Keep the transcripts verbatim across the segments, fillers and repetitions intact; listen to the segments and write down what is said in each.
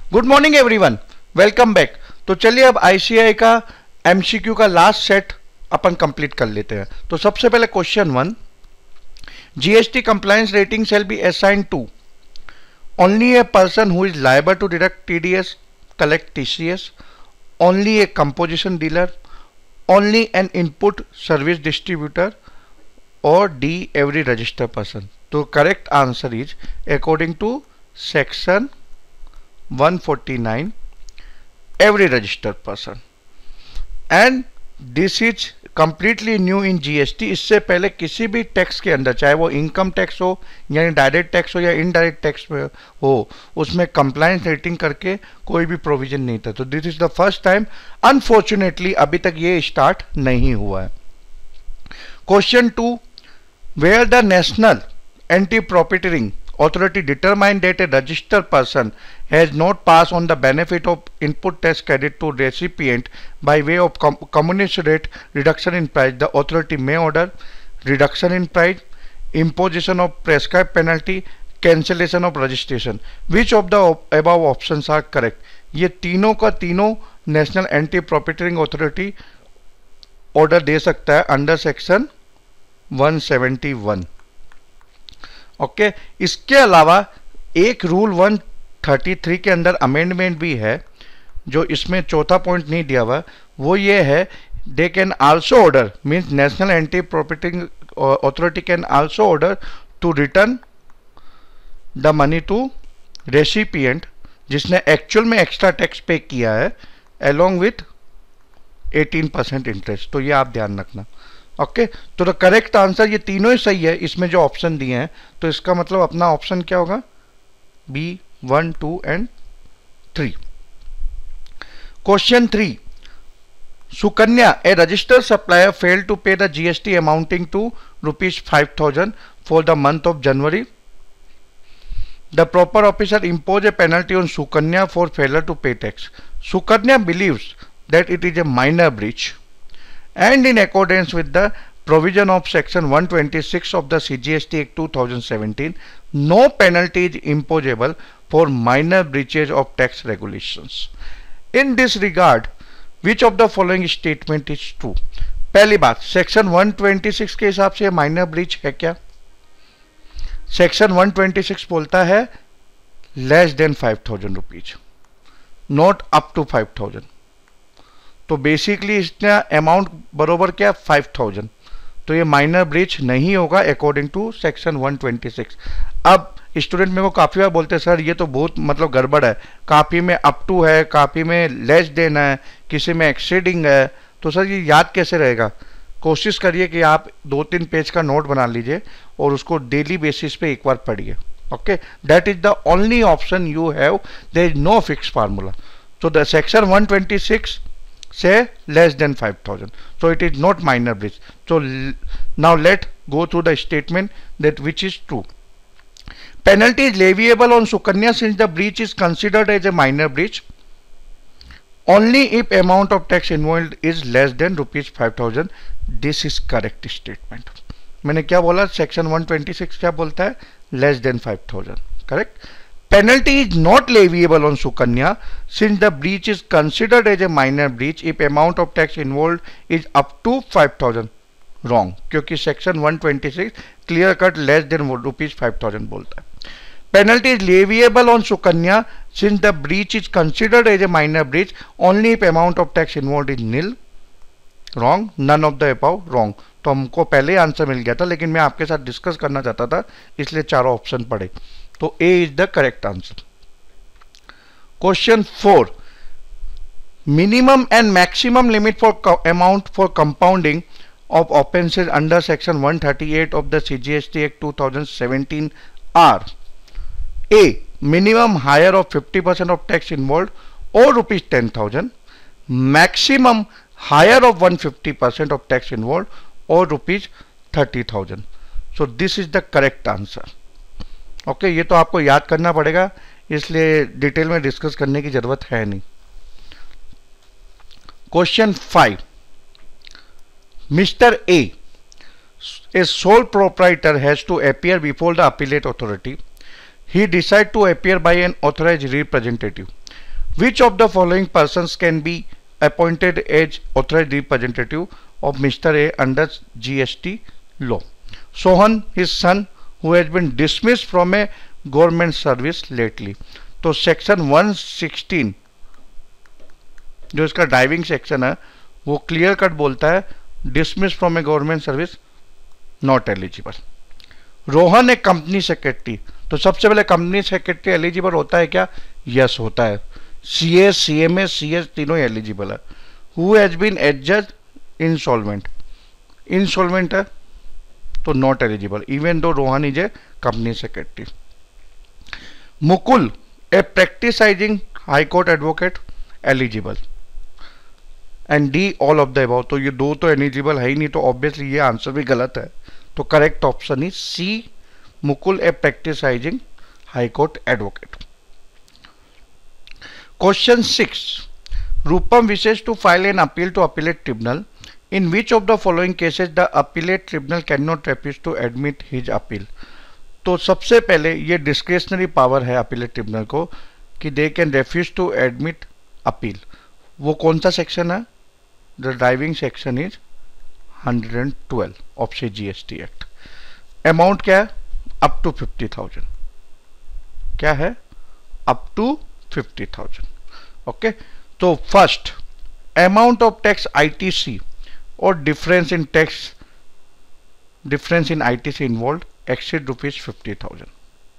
Good morning everyone, welcome back. तो चलिए अब आईसीएआई का एमसीक्यू का लास्ट सेट अपन कंप्लीट कर लेते हैं। तो सबसे पहले question one, GST compliance rating shall be assigned to only a person who is liable to deduct TDS, collect TCS, only a composition dealer, only an input service distributor और D every registered person. तो correct answer is according to section one forty-nine, every registered person, and this is completely new in G S T। इससे पहले किसी भी tax के अंदर, चाहे वो इनकम टैक्स हो यानी डायरेक्ट टैक्स हो या इनडायरेक्ट टैक्स में हो, उसमें कंप्लायंस रेटिंग करके कोई भी प्रोविजन नहीं था। तो this is the first time, unfortunately अभी तक ये स्टार्ट नहीं हुआ है। Question two, where the national anti profiteering authority determined that a registered person has not passed on the benefit of input tax credit to recipient by way of com commensurate reduction in price, the authority may order reduction in price, imposition of prescribed penalty, cancellation of registration. Which of the above options are correct? ये तीनों का तीनों national anti profiteering authority order दे सकता है under section one seventy-one। Okay okay, इसके अलावा एक रूल one thirty-three के अंदर अमेंडमेंट भी है जो इसमें चौथा पॉइंट नहीं दिया हुआ, वो ये है they can also order, means national anti profiting authority can also order to return the money to recipient जिसने एक्चुअल में एक्स्ट्रा टैक्स पे किया है along with eighteen percent interest. तो ये आप ध्यान रखना। ओके okay, तो द करेक्ट आंसर ये तीनों ही सही है इसमें जो ऑप्शन दिए हैं। तो इसका मतलब अपना ऑप्शन क्या होगा? B, one, two and three. Question three, Sukanya a registered supplier fail to pay the GST amounting to rupees five thousand for the month of January. The proper officer impose a penalty on Sukanya for failer to pay tax. Sukanya believes that it is a minor breach and in accordance with the provision of section one twenty-six of the C G S T Act two thousand seventeen, no penalty is imposable for minor breaches of tax regulations. In this regard, which of the following statement is true? पहली बात, section one twenty-six के हिसाब से minor breach है क्या? Section one twenty-six बोलता है less than five thousand rupees, not up to five thousand. तो बेसिकली इसका अमाउंट बरोबर क्या? Five thousand. तो ये माइनर ब्रीच नहीं होगा according to section one twenty-six। अब स्टूडेंट मेरे को काफ़ी बार बोलते हैं सर ये तो बहुत मतलब गड़बड़ है, काफ़ी में अप टू है, काफ़ी में लेस देन है, किसी में एक्सीडिंग है। तो सर ये याद कैसे रहेगा? कोशिश करिए कि आप दो तीन पेज का नोट बना लीजिए और उसको डेली बेसिस पे एक बार पढ़िए। Okay, that is the only option you have, there is no fix formula. तो the section one twenty-six say less than five thousand, so it is not minor breach. So now let go through the statement that which is true. Penalty is leviable on Sukanya since the breach is considered as a minor breach only if amount of tax involved is less than rupees five thousand. This is correct statement. मैंने क्या बोला? Section one twenty-six क्या बोलता है? less than five thousand. Correct. Penalty is not leviable on Sukanya since the breach is considered as a minor breach if amount of tax involved is up to five thousand. Wrong, क्योंकि section one twenty-six clear cut less than rupees five thousand बोलता है। Penalty is leviable on Sukanya since the breach is considered as a minor breach only if amount of tax involved is nil. Wrong, none of the above wrong। तो हमको पहले answer मिल गया था लेकिन मैं आपके साथ डिस्कस करना चाहता था इसलिए चारों ऑप्शन पढ़े। तो A is the correct answer. Question four. Minimum and maximum limit for amount for compounding of offences under section one thirty-eight of the C G S T Act two thousand seventeen are: A. Minimum higher of fifty percent of tax involved or rupees ten thousand. Maximum higher of one hundred fifty percent of tax involved or rupees thirty thousand. So this is the correct answer. Okay okay, ये तो आपको याद करना पड़ेगा इसलिए detail में discuss करने की जरूरत है नहीं। Question five, mister A, a sole proprietor has to appear before the appellate authority. He decide to appear by an authorized representative. Which of the following persons can be appointed as authorized representative of Mister A under G S T law? Sohan, his son, who has been dismissed from a government service lately. तो section one sixteen जो इसका driving section है वो clear cut बोलता है dismiss from a government service not eligible. Rohan एक company secretary, तो सबसे पहले कंपनी सेक्रेटरी एलिजिबल होता है क्या? यस yes, होता है. C S C M S C S तीनों एलिजिबल है. Who has been adjust insolvent, insolvent है तो not eligible even though Rohan is a company secretary. Mukul a practising high court advocate eligible. And D all of the above. तो ये दो तो eligible है ही नहीं, तो ऑब्वियसली ये आंसर भी गलत है. तो correct option is C, Mukul a practising high court advocate. Question six. Rupam wishes to file an appeal to appellate tribunal. In which of the following cases the appellate tribunal can not refuse to admit his appeal. तो सबसे पहले ये discretionary power है appellate tribunal को कि they can refuse to admit appeal. वो कौन सा सेक्शन है? The driving section is hundred twelve of C G S T act. Amount क्या है? Up to fifty thousand. क्या है? Up to fifty thousand. Okay, तो first amount of tax ITC और difference in tax difference in ITC involve exceed rupees fifty thousand.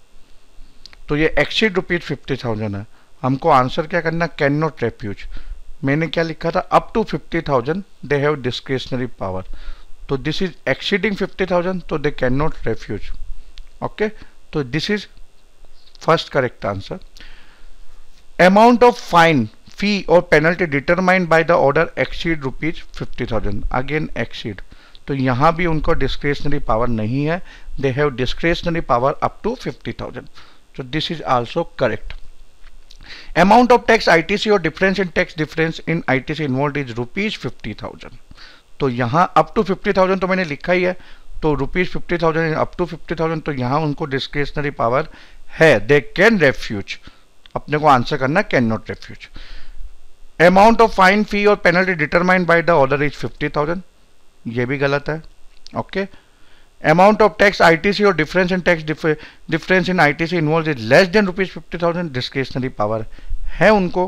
तो ये exceed rupees fifty thousand है. हमको आंसर क्या करना? Can not refuse. मैंने क्या लिखा था? Up to fifty thousand they have discretionary power. तो this is exceeding fifty thousand, तो they can not refuse. Okay, तो this is first correct answer. Amount of fine, fee और penalty determined by the order exceed rupees fifty thousand. Again exceed, तो यहां भी उनको discretionary power नहीं है. They have discretionary power up to fifty thousand. So this is also correct. Amount of tax I T C or difference in tax difference in I T C involved is rupees fifty thousand. तो यहाँ up to fifty thousand तो मैंने लिखा ही है, तो rupees fifty thousand up to fifty thousand, तो यहाँ उनको discretionary power है. They can refuse. अपने को आंसर करना can not refuse. Amount of fine, fee और penalty determined by the order is fifty thousand. ये भी गलत है. Okay, amount of tax I T C or difference in tax dif difference in I T C involved is less than rupees fifty thousand. discretionary power है उनको,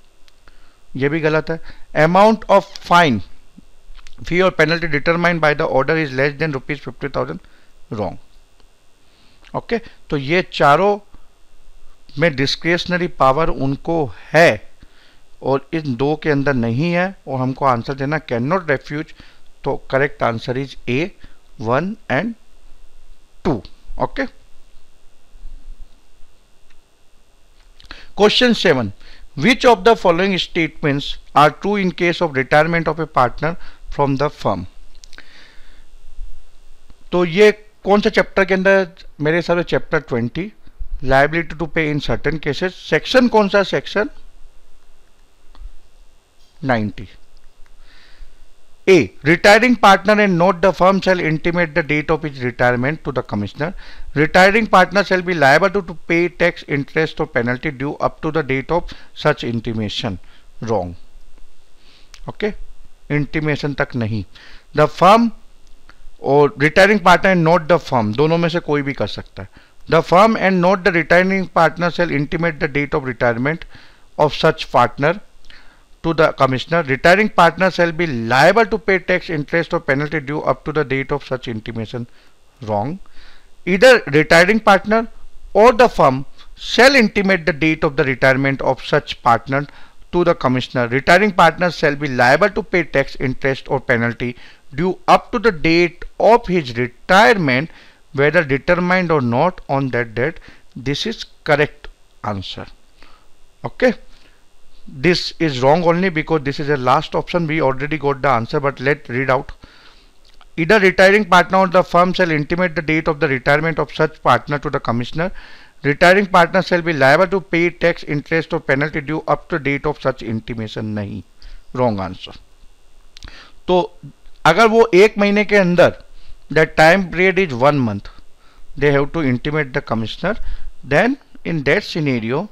ये भी गलत है. amount of fine, fee or penalty determined by the order is less than rupees fifty thousand. wrong. Okay okay? तो ये चारों में discretionary power उनको है और इन दो के अंदर नहीं है, और हमको आंसर देना कैन नॉट रेफ्यूज. तो correct answer is A, one and two. Okay. Question seven. Which of the following statements are true in case of retirement of a partner from the firm? तो ये कौन सा chapter के अंदर? मेरे हिसाब से चैप्टर ट्वेंटी, लायबिलिटी टू पे इन सर्टेन केसेस. सेक्शन कौन सा? Section ninety. A. Retiring partner and not the firm shall intimate the date of his retirement to the commissioner. Retiring partner shall be liable to, to pay tax, interest or penalty due up to the date of such intimation. Wrong. Okay. Intimation तक नहीं. The firm और retiring partner and not the firm, दोनों में से कोई भी कर सकता है. The firm and not the retiring partner shall intimate the date of retirement of such partner to the commissioner. Retiring partner shall be liable to pay tax, interest or penalty due up to the date of such intimation. Wrong. Either retiring partner or the firm shall intimate the date of the retirement of such partner to the commissioner. Retiring partner shall be liable to pay tax, interest or penalty due up to the date of his retirement, whether determined or not on that date. This is correct answer. Okay. This is wrong only because this is the last option. We already got the answer, but let's read out. Either retiring partner or the firm shall intimate the date of the retirement of such partner to the commissioner. Retiring partner shall be liable to pay tax, interest or penalty due up to date of such intimation. नहीं, wrong answer. तो अगर वो एक महीने के अंदर, the time period is one month, they have to intimate the commissioner. Then in that scenario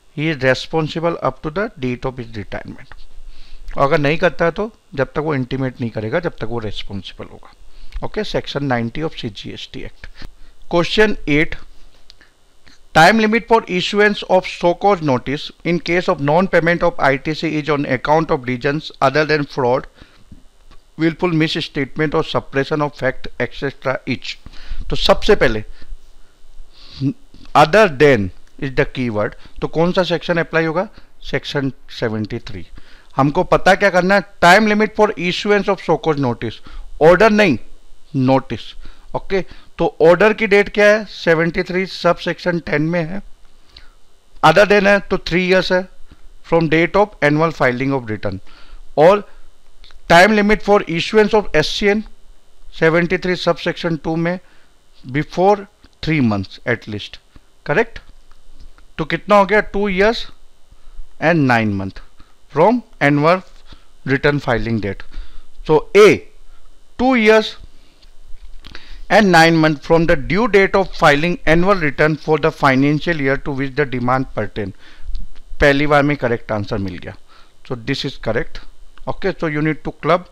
he is responsible up to the date of his retirement. और अगर नहीं करता है तो जब तक वो इंटीमेट नहीं करेगा जब तक वो रेस्पॉन्सिबल होगा। Okay, section ninety of CGST act. Question eight, time limit for issuance of so cause notice in case of non-payment of I T C is on account of reasons other than fraud, willful misstatement or suppression of fact et cetera each। तो सबसे पहले other than is the keyword, तो कौन सा section apply होगा? Section seventy three. हमको पता क्या करना है? Time limit for issuance of so cause notice, order नहीं, नोटिस। ओके, तो ऑर्डर की डेट क्या है? Seventy three sub section ten में है। अदर देन है तो थ्री इयर्स है from date of annual filing of return. और time limit for issuance of SCN seventy three sub section two में before three months at least. Correct? तो कितना हो गया? Two years and nine month from annual return filing date. So a two years and nine months from the due date of filing annual return for the financial year to which the demand pertain। पहली बार में correct answer मिल गया। so this is correct। okay, so you need to club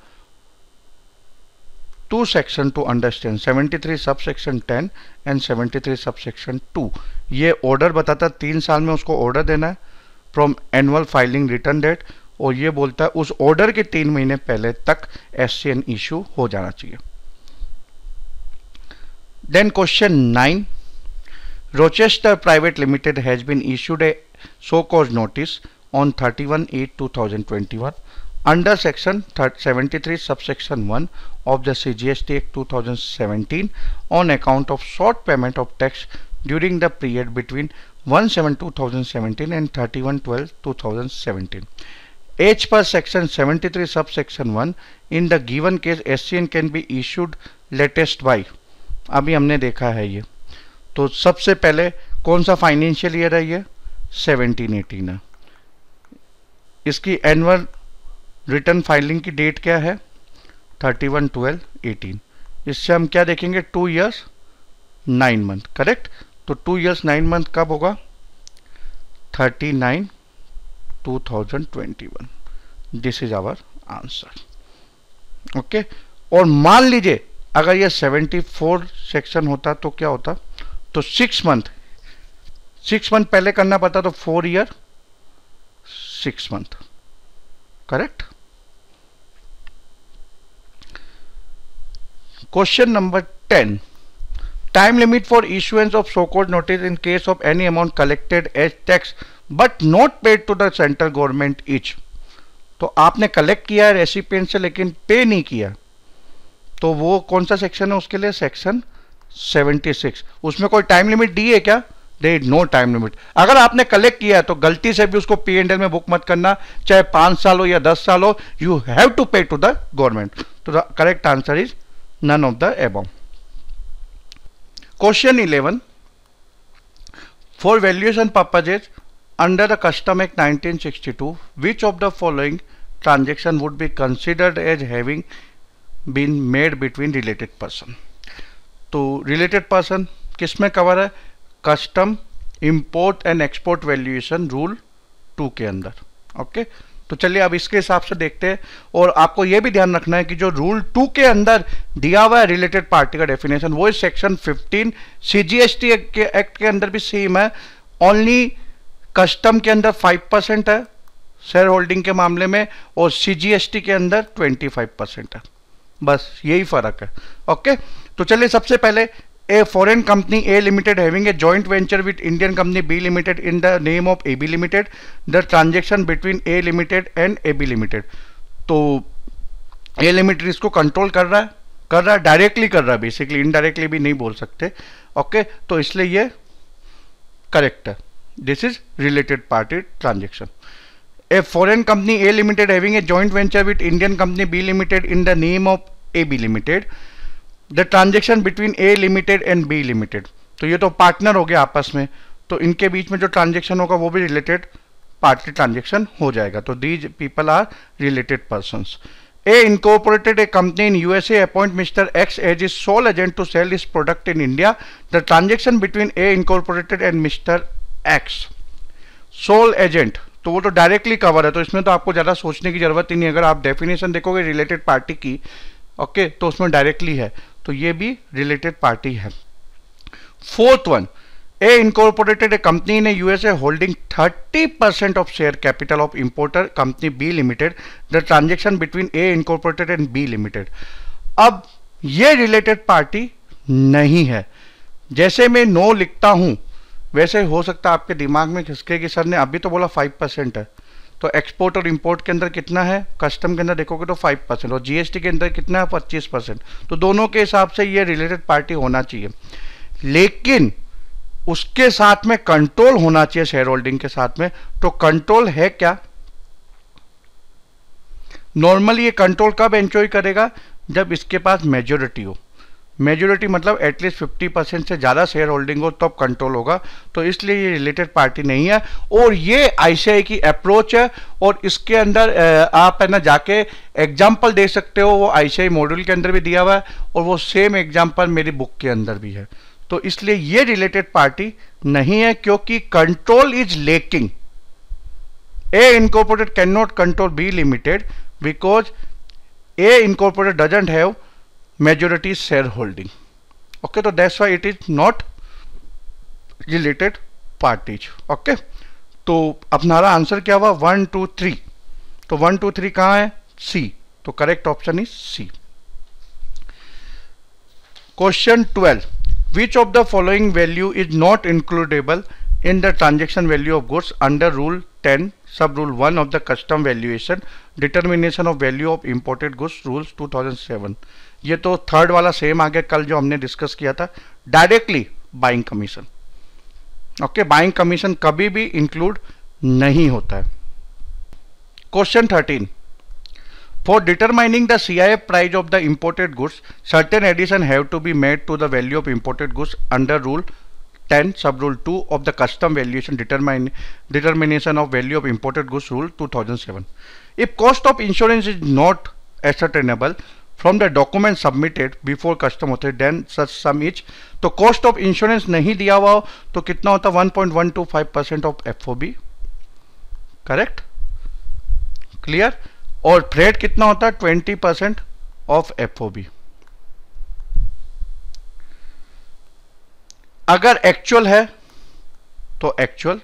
two section to understand seventy three subsection ten and seventy three subsection two. ये order बताता तीन साल में उसको ऑर्डर देना है from annual filing return date, और ये बोलता है उस ऑर्डर के तीन महीने पहले तक एससीएन इशू हो जाना चाहिए। Then question nine, Rochester Private Limited has been issued a so cause notice on thirty-one eight two thousand twenty-one under section seventy-three subsection one of the C G S T Act two thousand seventeen on account of short payment of tax during the period between one seven two thousand seventeen and thirty-one twelve two thousand seventeen। H per section seventy-three subsection one, in the given case S C N can be issued latest by, अभी हमने देखा है ये। तो सबसे पहले कौन सा फाइनेंशियल ईयर है? ये सेवनटीन एटीन है। इसकी एनुअल रिटर्न फाइलिंग की डेट क्या है? Thirty one twelve eighteen. इससे हम क्या देखेंगे? Two years nine month. Correct? तो टू इयर्स नाइन मंथ कब होगा? Thirty nine two thousand twenty one. This is our answer. Okay, और मान लीजिए अगर ये सेवेंटी फोर सेक्शन होता तो क्या होता? तो सिक्स मंथ सिक्स मंथ पहले करना पड़ता, तो four year six month. Correct? Question number ten, time limit for issuance of so called notice in case of any amount collected as tax but not paid to the central government each. तो आपने collect किया है recipient से लेकिन पे नहीं किया, तो वो कौन सा सेक्शन है उसके लिए? Section seventy six. उसमें कोई टाइम लिमिट दी है क्या? There is no time limit. अगर आपने कलेक्ट किया है तो गलती से भी उसको पी एंड एल में बुक मत करना, चाहे पांच साल हो या दस साल हो, you have to pay to the government. तो the correct answer is none of the above. Question eleven, for valuation purposes under the custom act nineteen sixty two which of the following transaction would be considered as having been made between related person? तो related person किस में cover है? Custom import and export valuation rule two के अंदर। Okay, तो चलिए अब इसके हिसाब से देखते हैं। और आपको यह भी ध्यान रखना है कि जो रूल टू के अंदर दिया हुआ है रिलेटेड पार्टी का डेफिनेशन, वो इस सेक्शन फिफ्टीन सीजीएसटी के एक्ट के अंदर भी सेम है। ओनली कस्टम के अंदर फाइव परसेंट है शेयर होल्डिंग के मामले में, और सीजीएसटी के अंदर ट्वेंटी फाइव परसेंट है। बस यही फर्क है। ओके, तो चलिए सबसे पहले a foreign company A limited having a joint venture with Indian company B limited in the name of A B limited, the transaction between A limited and A B limited. तो A limited इसको control कर रहा है कर रहा है directly कर रहा है, बेसिकली इनडायरेक्टली भी नहीं बोल सकते। ओके, तो इसलिए ये करेक्ट है। This is related party transaction. A foreign company A limited having a joint venture with Indian company B limited in the name of A B limited, the transaction between A limited and B limited। तो ये तो partner हो गया आपस में, तो इनके बीच में जो ट्रांजेक्शन होगा वो भी रिलेटेड पार्टी ट्रांजेक्शन हो जाएगा। तो these people are related persons. A incorporated a company in U S A appoint Mister X as his sole agent to sell his product in India, the transaction between A incorporated and Mister X। Sole agent, तो वो तो directly cover है, तो इसमें तो आपको ज़्यादा सोचने की जरूरत ही नहीं। अगर आप डेफिनेशन देखोगे रिलेटेड पार्टी की, ओके, तो उसमें डायरेक्टली है, तो ये भी रिलेटेड पार्टी है। Fourth one, A incorporated a company in USA holding thirty percent of share capital of importer company B limited, the transaction between A incorporated and B limited. अब ये related party नहीं है। जैसे मैं no लिखता हूं वैसे हो सकता है आपके दिमाग में खिसके कि सर ने अभी तो बोला फाइव परसेंट है, तो एक्सपोर्ट और इंपोर्ट के अंदर कितना है, कस्टम के अंदर देखोगे तो फाइव परसेंट और जीएसटी के अंदर कितना है, पच्चीस परसेंट। तो दोनों के हिसाब से ये रिलेटेड पार्टी होना चाहिए, लेकिन उसके साथ में कंट्रोल होना चाहिए शेयर होल्डिंग के साथ में। तो कंट्रोल है क्या? नॉर्मली ये कंट्रोल कब एंजॉय करेगा? जब इसके पास मेजोरिटी हो। मेजोरिटी मतलब एटलीस्ट फिफ्टी परसेंट से ज़्यादा शेयर होल्डिंग हो तब कंट्रोल होगा। तो इसलिए ये रिलेटेड पार्टी नहीं है और ये आईसीआई की अप्रोच है। और इसके अंदर आप है ना जाके एग्जाम्पल दे सकते हो, वो आईसीआई मॉड्यूल के अंदर भी दिया हुआ है और वो सेम एग्जाम्पल मेरी बुक के अंदर भी है। तो इसलिए ये रिलेटेड पार्टी नहीं है, क्योंकि control is lacking. A incorporated can not control B limited because A incorporated doesn't have majority shareholding. Okay, so that's why it is not related parties. Okay, तो अब हमारा आंसर क्या हुआ? One two three. तो one two three कहाँ है? C. तो correct option is C. Question twelve, which of the following value is not includable in the transaction value of goods under rule ten sub rule one of the custom valuation determination of value of imported goods rules two thousand seven। ये तो third वाला same आ गया कल जो हमने discuss किया था, directly buying commission. Okay, buying commission कभी भी इंक्लूड नहीं होता है। Question thirteen, for determining the CIF price of the imported goods certain addition have to be made to the value of imported goods under rule ten sub rule two of the custom valuation determine determination of value of imported goods rule two thousand seven। if cost of insurance is not ascertainable from the document submitted before custom authority then such sum is, तो cost of insurance नहीं दिया हुआ हो तो कितना होता है? One point one two five percent of FOB. Correct, clear. और फ्रेट कितना होता है? Twenty percent of FOB. अगर एक्चुअल है तो एक्चुअल,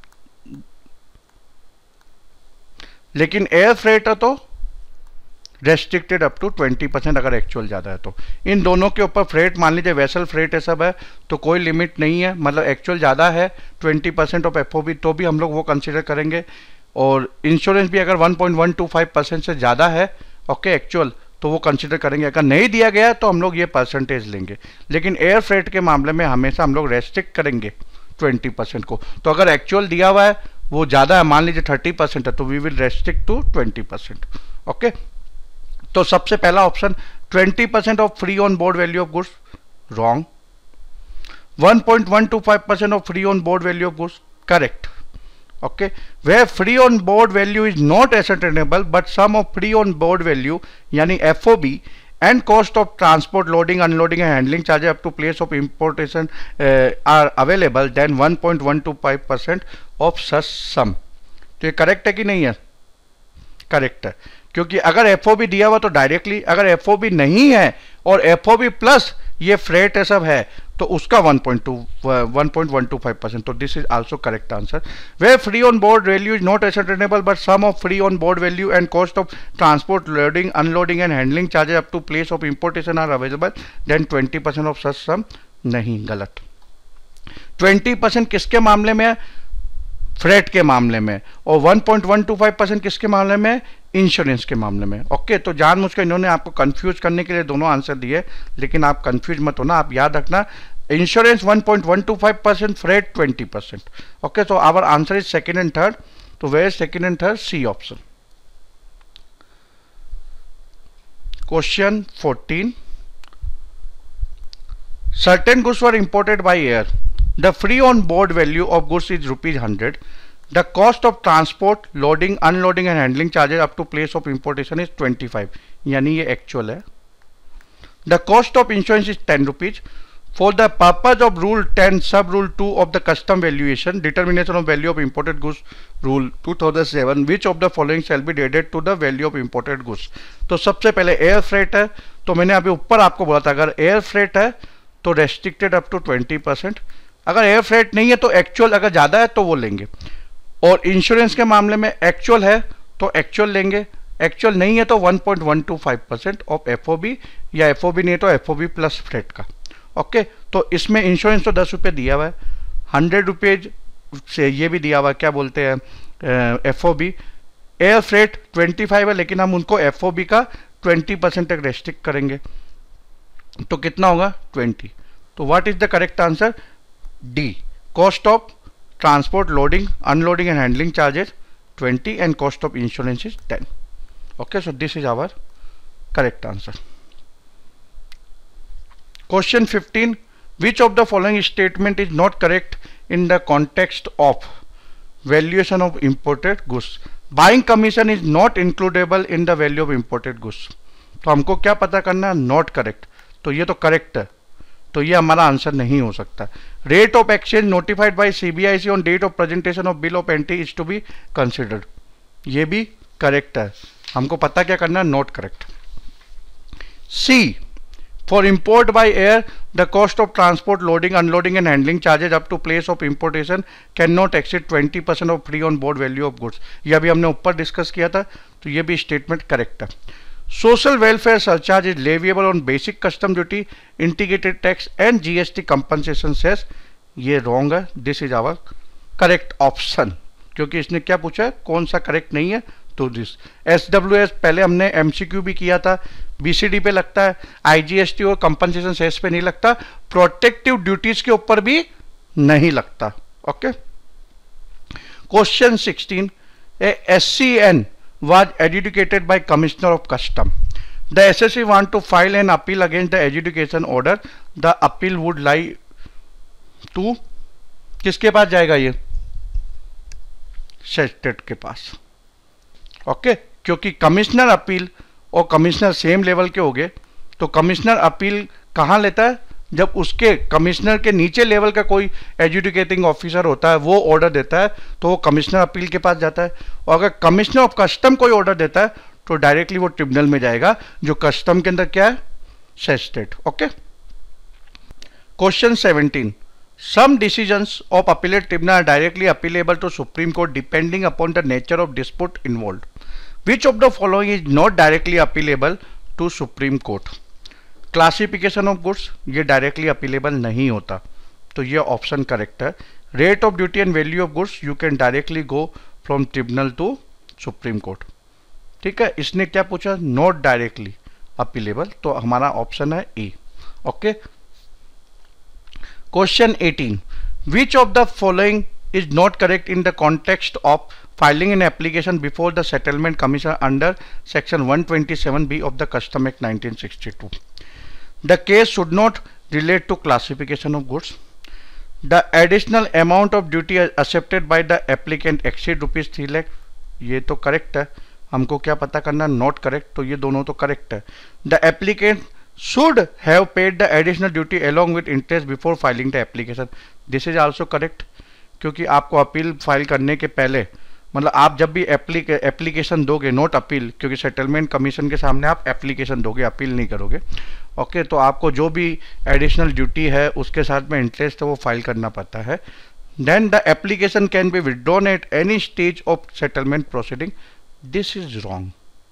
लेकिन एयर फ्रेट है तो restricted up to twenty percent अगर एक्चुअल ज़्यादा है तो। इन दोनों के ऊपर फ्रेट मान लीजिए वेसल फ्रेट है सब है तो कोई लिमिट नहीं है, मतलब एक्चुअल ज़्यादा है ट्वेंटी परसेंट ऑफ एफओबी तो भी हम लोग वो कंसिडर करेंगे। और इंश्योरेंस भी अगर one point one two five percent से ज़्यादा है ओके एक्चुअल तो वो कंसिडर करेंगे। अगर नहीं दिया गया तो हम लोग ये परसेंटेज लेंगे, लेकिन एयर फ्रेट के मामले में हमेशा हम लोग रेस्ट्रिक्ट करेंगे ट्वेंटी परसेंट को। तो अगर एक्चुअल दिया हुआ है वो ज़्यादा है, मान लीजिए थर्टी परसेंट है तो we will restrict to twenty percent. Okay, तो सबसे पहला option twenty percent of free on board value of goods, wrong. One point one two five percent of free on board value of goods, correct. Okay, where free on board value is not ascertainable but sum of free on board value यानी F O B and cost of transport, loading, unloading and handling charges up to place of importation uh, are available then one point one two five percent of such sum। तो ये correct है कि नहीं है? Correct है, क्योंकि अगर F O B दिया हुआ तो डायरेक्टली, अगर F O B नहीं है और F O B प्लस ये फ्रेट है सब है तो उसका one point two one point one two five percent. तो this is also correct answer. Where free on board value is not ascertainable but sum of free on board value and cost of transport, loading, unloading and handling charges up to place of importation are available then twenty percent of such sum, नहीं, गलत। Twenty percent किसके मामले में है? Freight के मामले में। और one point one two five percent किसके मामले में? इंश्योरेंस के मामले में। ओके, तो जानबूझकर इन्होंने आपको कंफ्यूज करने के लिए दोनों आंसर दिए, लेकिन आप कंफ्यूज मत होना, आप याद रखना insurance one point one two five percent, freight twenty percent. Okay, तो our answer is second and third. तो where second and third? C option. Question fourteen, certain goods were imported by air, the free on board value of goods is rupees hundred, the cost of transport, loading, unloading and handling charges up to place of importation is twenty five, यानी ये actual है। the cost of insurance is ten rupees, For the purpose of Rule ten, Sub Rule two of the Custom Valuation, Determination of Value of Imported Goods Rule two thousand seven, which of the following shall be added to the value of imported goods? तो सबसे पहले air freight है, तो मैंने अभी ऊपर आपको बोला था अगर एयर फ्रेट है तो restricted up to twenty percent, अगर एयर फ्रेट नहीं है तो एक्चुअल अगर ज़्यादा है तो वो लेंगे, और इंश्योरेंस के मामले में एक्चुअल है तो एक्चुअल लेंगे, एक्चुअल नहीं है तो one point one two five percent of FOB, या एफओबी नहीं है तो एफओबी प्लस फ्रेट का। ओके okay, तो इसमें इंश्योरेंस तो दस रुपये दिया हुआ है, हंड्रेड रुपीज से ये भी दिया हुआ है, क्या बोलते हैं FOB, air freight twenty five है लेकिन हम उनको एफओबी का ट्वेंटी परसेंट तक रेस्ट्रिक्ट करेंगे, तो कितना होगा ट्वेंटी। तो what is the correct answer? D, cost of transport, loading, unloading and handling charges twenty and cost of insurance is ten. Okay, so this is our correct answer. Question fifteen. Which of the following statement is not correct in the context of valuation of imported goods? Buying commission is not includable in the value of imported goods. तो हमको क्या पता करना है? Not correct, तो ये तो correct है, तो ये हमारा आंसर नहीं हो सकता। Rate of exchange notified by CBIC on date of presentation of bill of entry is to be considered, ये भी करेक्ट है, हमको पता क्या करना है? Not correct. C, for import by air, the cost of transport, loading, unloading and handling charges up to place of importation cannot exceed twenty percent of free on board value of goods। ये अभी हमने ऊपर discuss किया था, तो ये भी statement correct है। Social welfare surcharge is leviable on basic custom duty, integrated tax and GST compensation cess, ये रॉन्ग है, this is our correct option, क्योंकि इसने क्या पूछा है, कौन सा करेक्ट नहीं है, तो दिस। एस डब्ल्यू एस पहले हमने एमसीक्यू भी किया था, बीसीडी पे लगता है, आईजीएसटी और कंपनसेशन सेस पे नहीं लगता, प्रोटेक्टिव ड्यूटीज के ऊपर भी नहीं लगता। Okay, question sixteen, SCN was adjudicated by Commissioner of Custom. The S S C want to file an appeal against the adjudication order. The appeal would lie to किसके पास जाएगा? ये सेस्टेट के पास। Okay okay? क्योंकि commissioner appeal और commissioner same level के हो गए, तो कमिश्नर अपील कहाँ लेता है? जब उसके कमिश्नर के नीचे लेवल का कोई एजुडिकेटिंग ऑफिसर होता है, वो ऑर्डर देता है, तो वो कमिश्नर अपील के पास जाता है, और अगर कमिश्नर ऑफ कस्टम कोई ऑर्डर देता है तो डायरेक्टली वो ट्रिब्यूनल में जाएगा, जो कस्टम के अंदर क्या है? CESTAT. Okay, question seventeen, some decisions of appellate tribunal are directly appealable to supreme court depending upon the nature of dispute involved. Which of the following is not directly appealable to supreme court? Classification of goods, ये directly appealable नहीं होता, तो ये option correct है। Rate of duty and value of goods, you can directly go from tribunal to supreme court. ठीक है, इसने क्या पूछा? नॉट डायरेक्टली अपीलेबल, तो हमारा ऑप्शन है A. Okay, question eighteen, which of the following is not correct in the context of filing an application before the settlement commission under section one twenty-seven B of the Custom Act nineteen sixty-two. The case should not relate to classification of goods. The additional amount of duty accepted by the applicant exceed rupees three lakh, ये तो correct है, हमको क्या पता करना? Not correct, तो ये दोनों तो करेक्ट है। The applicant should have paid the additional duty along with interest before filing the application. This is also correct, क्योंकि आपको अपील फाइल करने के पहले, मतलब आप जब भी एप्लीके एप्लीकेशन दोगे, नोट अपील, क्योंकि सेटलमेंट कमीशन के सामने आप एप्लीकेशन दोगे, अपील नहीं करोगे। ओके, तो आपको जो भी एडिशनल ड्यूटी है उसके साथ में इंटरेस्ट है वो फाइल करना पड़ता है। Then the application can be withdrawn at any stage of settlement proceeding. This is wrong.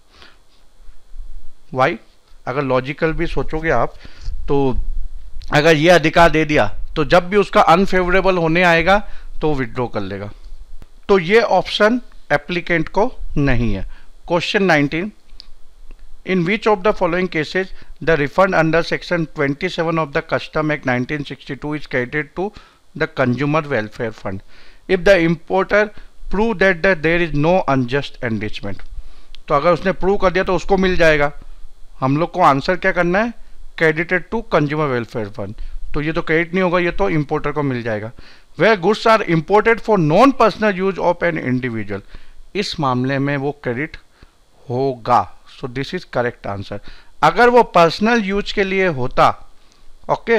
Why? अगर लॉजिकल भी सोचोगे आप, तो अगर ये अधिकार दे दिया तो जब भी उसका अनफेवरेबल होने आएगा तो विथड्रॉ कर लेगा, तो ये ऑप्शन एप्लीकेंट को नहीं है। Question nineteen, in which of the following cases the refund under section twenty-seven of the custom act nineteen sixty-two इज credited to the consumer welfare fund if the importer prove that that there is no unjust enrichment. तो अगर उसने prove कर दिया तो उसको मिल जाएगा। हम लोग को आंसर क्या करना है? Credited to consumer welfare fund, तो ये तो क्रेडिट नहीं होगा, ये तो इंपोर्टर को मिल जाएगा। Where goods are imported for non-personal use of an individual, इस मामले में वो क्रेडिट होगा। So this is correct answer. अगर वो पर्सनल यूज के लिए होता, ओके okay,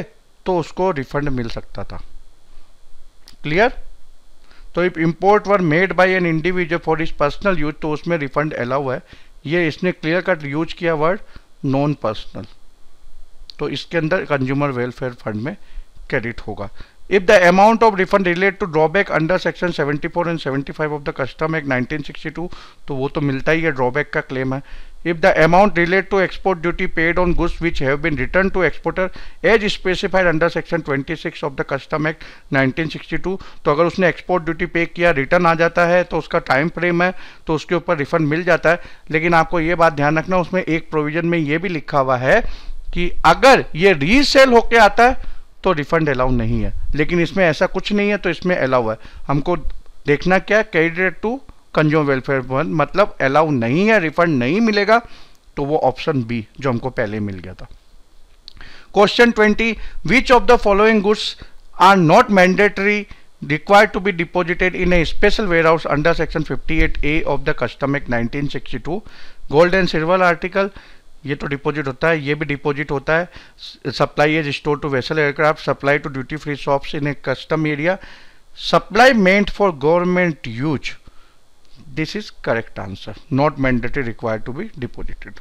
तो उसको रिफंड मिल सकता था। क्लियर? तो if import were made by an individual for his personal use, तो उसमें रिफंड अलाउ है। ये इसने क्लियर कट यूज किया वर्ड नॉन पर्सनल, तो इसके अंदर कंज्यूमर वेलफेयर फंड में क्रेडिट होगा। If the amount of refund relate to drawback under section seventy four and seventy five of the custom act nineteen sixty two, तो वो तो मिलता ही है, ड्रॉबैक का क्लेम है। If the amount relate to export duty paid on goods which have been returned to exporter as specified under section twenty-six of the Custom Act nineteen sixty two, तो अगर उसने एक्सपोर्ट ड्यूटी पे किया, return आ जाता है, तो उसका time frame है, तो उसके ऊपर रिफंड मिल जाता है। लेकिन आपको ये बात ध्यान रखना, उसमें एक प्रोविजन में ये भी लिखा हुआ है कि अगर ये रीसेल होके आता है तो रिफंड अलाउ नहीं है, लेकिन इसमें ऐसा कुछ नहीं है, तो इसमें अलाउ है। हमको देखना क्या, credit to consumer welfare fund, मतलब अलाउ नहीं है, रिफंड नहीं मिलेगा, तो वो ऑप्शन बी जो हमको पहले मिल गया था। Question twenty, which of the following goods are not mandatory required to be deposited in a special warehouse under section fifty eight A of the custom act nineteen sixty two? Gold and silver article, ये तो deposit होता है, ये भी deposit होता है। Supply is store to vessel aircraft, supply to duty free shops in a custom area, supply meant for government use. This is correct answer. Not mandatory, required to be deposited.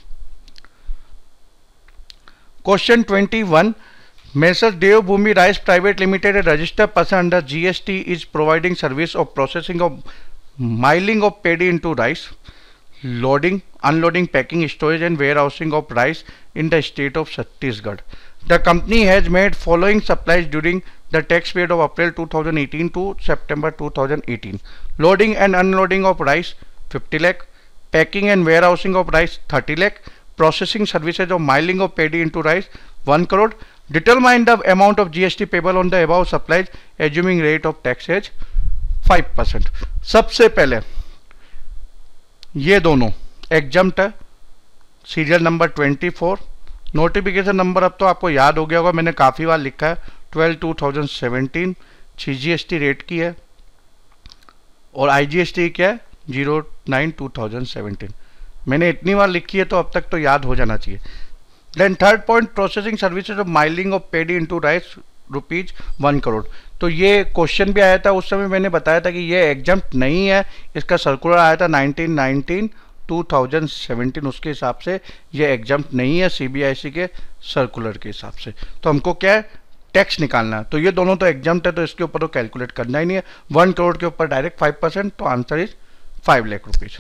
Question twenty-one. Messrs Devbhoomi Rice Private Limited, a registered person under G S T, is providing service of processing of milling of paddy into rice, loading, unloading, packing, storage and warehousing of rice in the state of Chhattisgarh. The company has made following supplies during the tax period of April two thousand eighteen to September two thousand eighteen. Loading and unloading of rice fifty lakh, packing and warehousing of rice thirty lakh, processing services of milling of paddy into rice one crore. Determine the amount of G S T payable on the above supplies, assuming rate of tax as five percent. सबसे पहले ये दोनों exempt है, serial number twenty four, notification number अब तो आपको याद हो गया होगा, मैंने काफ़ी बार लिखा है, twelve two thousand seventeen, C G S T rate की है, और आई जी एस टी क्या है, zero nine two thousand seventeen. मैंने इतनी बार लिखी है तो अब तक तो याद हो जाना चाहिए। Then third point, processing services of milling of paddy into rice rupees one crore. तो ये क्वेश्चन भी आया था, उस समय मैंने बताया था कि ये एग्जम्प्ट नहीं है, इसका सर्कुलर आया था nineteen nineteen two thousand seventeen, उसके हिसाब से ये एग्जम्प्ट नहीं है सी बी आई सी के सर्कुलर के हिसाब से। तो हमको क्या है, टैक्स निकालना है, तो ये दोनों तो एग्जम्प्ट है, तो इसके ऊपर तो कैलकुलेट करना ही नहीं है। वन करोड़ के ऊपर डायरेक्ट फाइव परसेंट, तो answer is five lakh rupees.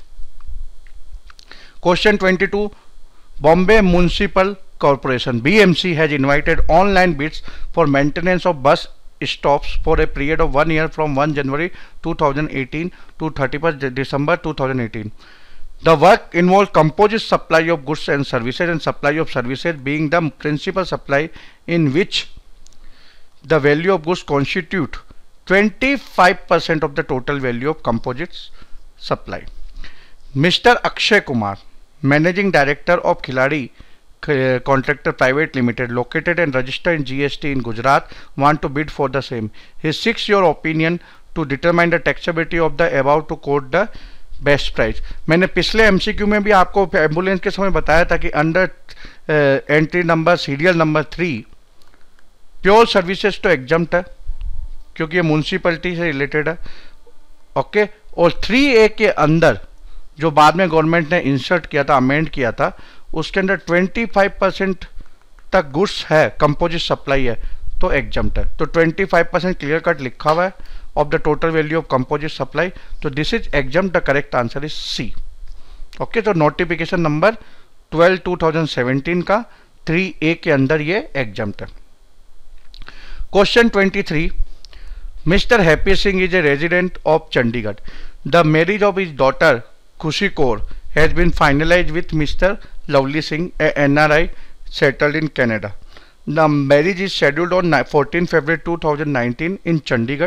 Question twenty two, Bombay municipal corporation B M C has invited online bids for maintenance of bus stops for a period of one year from first January two thousand eighteen to thirty-first December two thousand eighteen. The work involves composite supply of goods and services and supply of services being the principal supply, in which the value of goods constitute twenty-five percent of the total value of composite supply. Mister Akshay Kumar, Managing Director of Khiladi Contractor Private Limited, located and registered in G S T in Gujarat, want to bid for the same. He seeks your opinion to determine the taxability of the above to quote the best price. मैंने पिछले MCQ में भी आपको ambulance के समय बताया था कि under entry number serial number three pure services तो एग्जम्प्ट है क्योंकि ये म्यूनसिपैलिटी से रिलेटेड है, ओके। और थ्री ए के अंदर जो बाद में गवर्नमेंट ने इंसर्ट किया था, अमेंड किया था, उसके अंदर ट्वेंटी फाइव परसेंट तक गुड्स है, कंपोजिट सप्लाई है, तो एग्जम्प्ट है। तो twenty five percent clear cut लिखा हुआ है of the total value of composite supply, so this is exempt. The correct answer is C. Okay, तो notification number twelve two thousand seventeen का three A के अंदर ये exempt है। Question twenty three, mister Happy Singh is a resident of Chandigarh. The marriage of his daughter Khushi Kaur has been finalized with mister Lovely Singh, a N R I settled in Canada. The marriage is scheduled on fourteenth February two thousand nineteen in Chandigarh.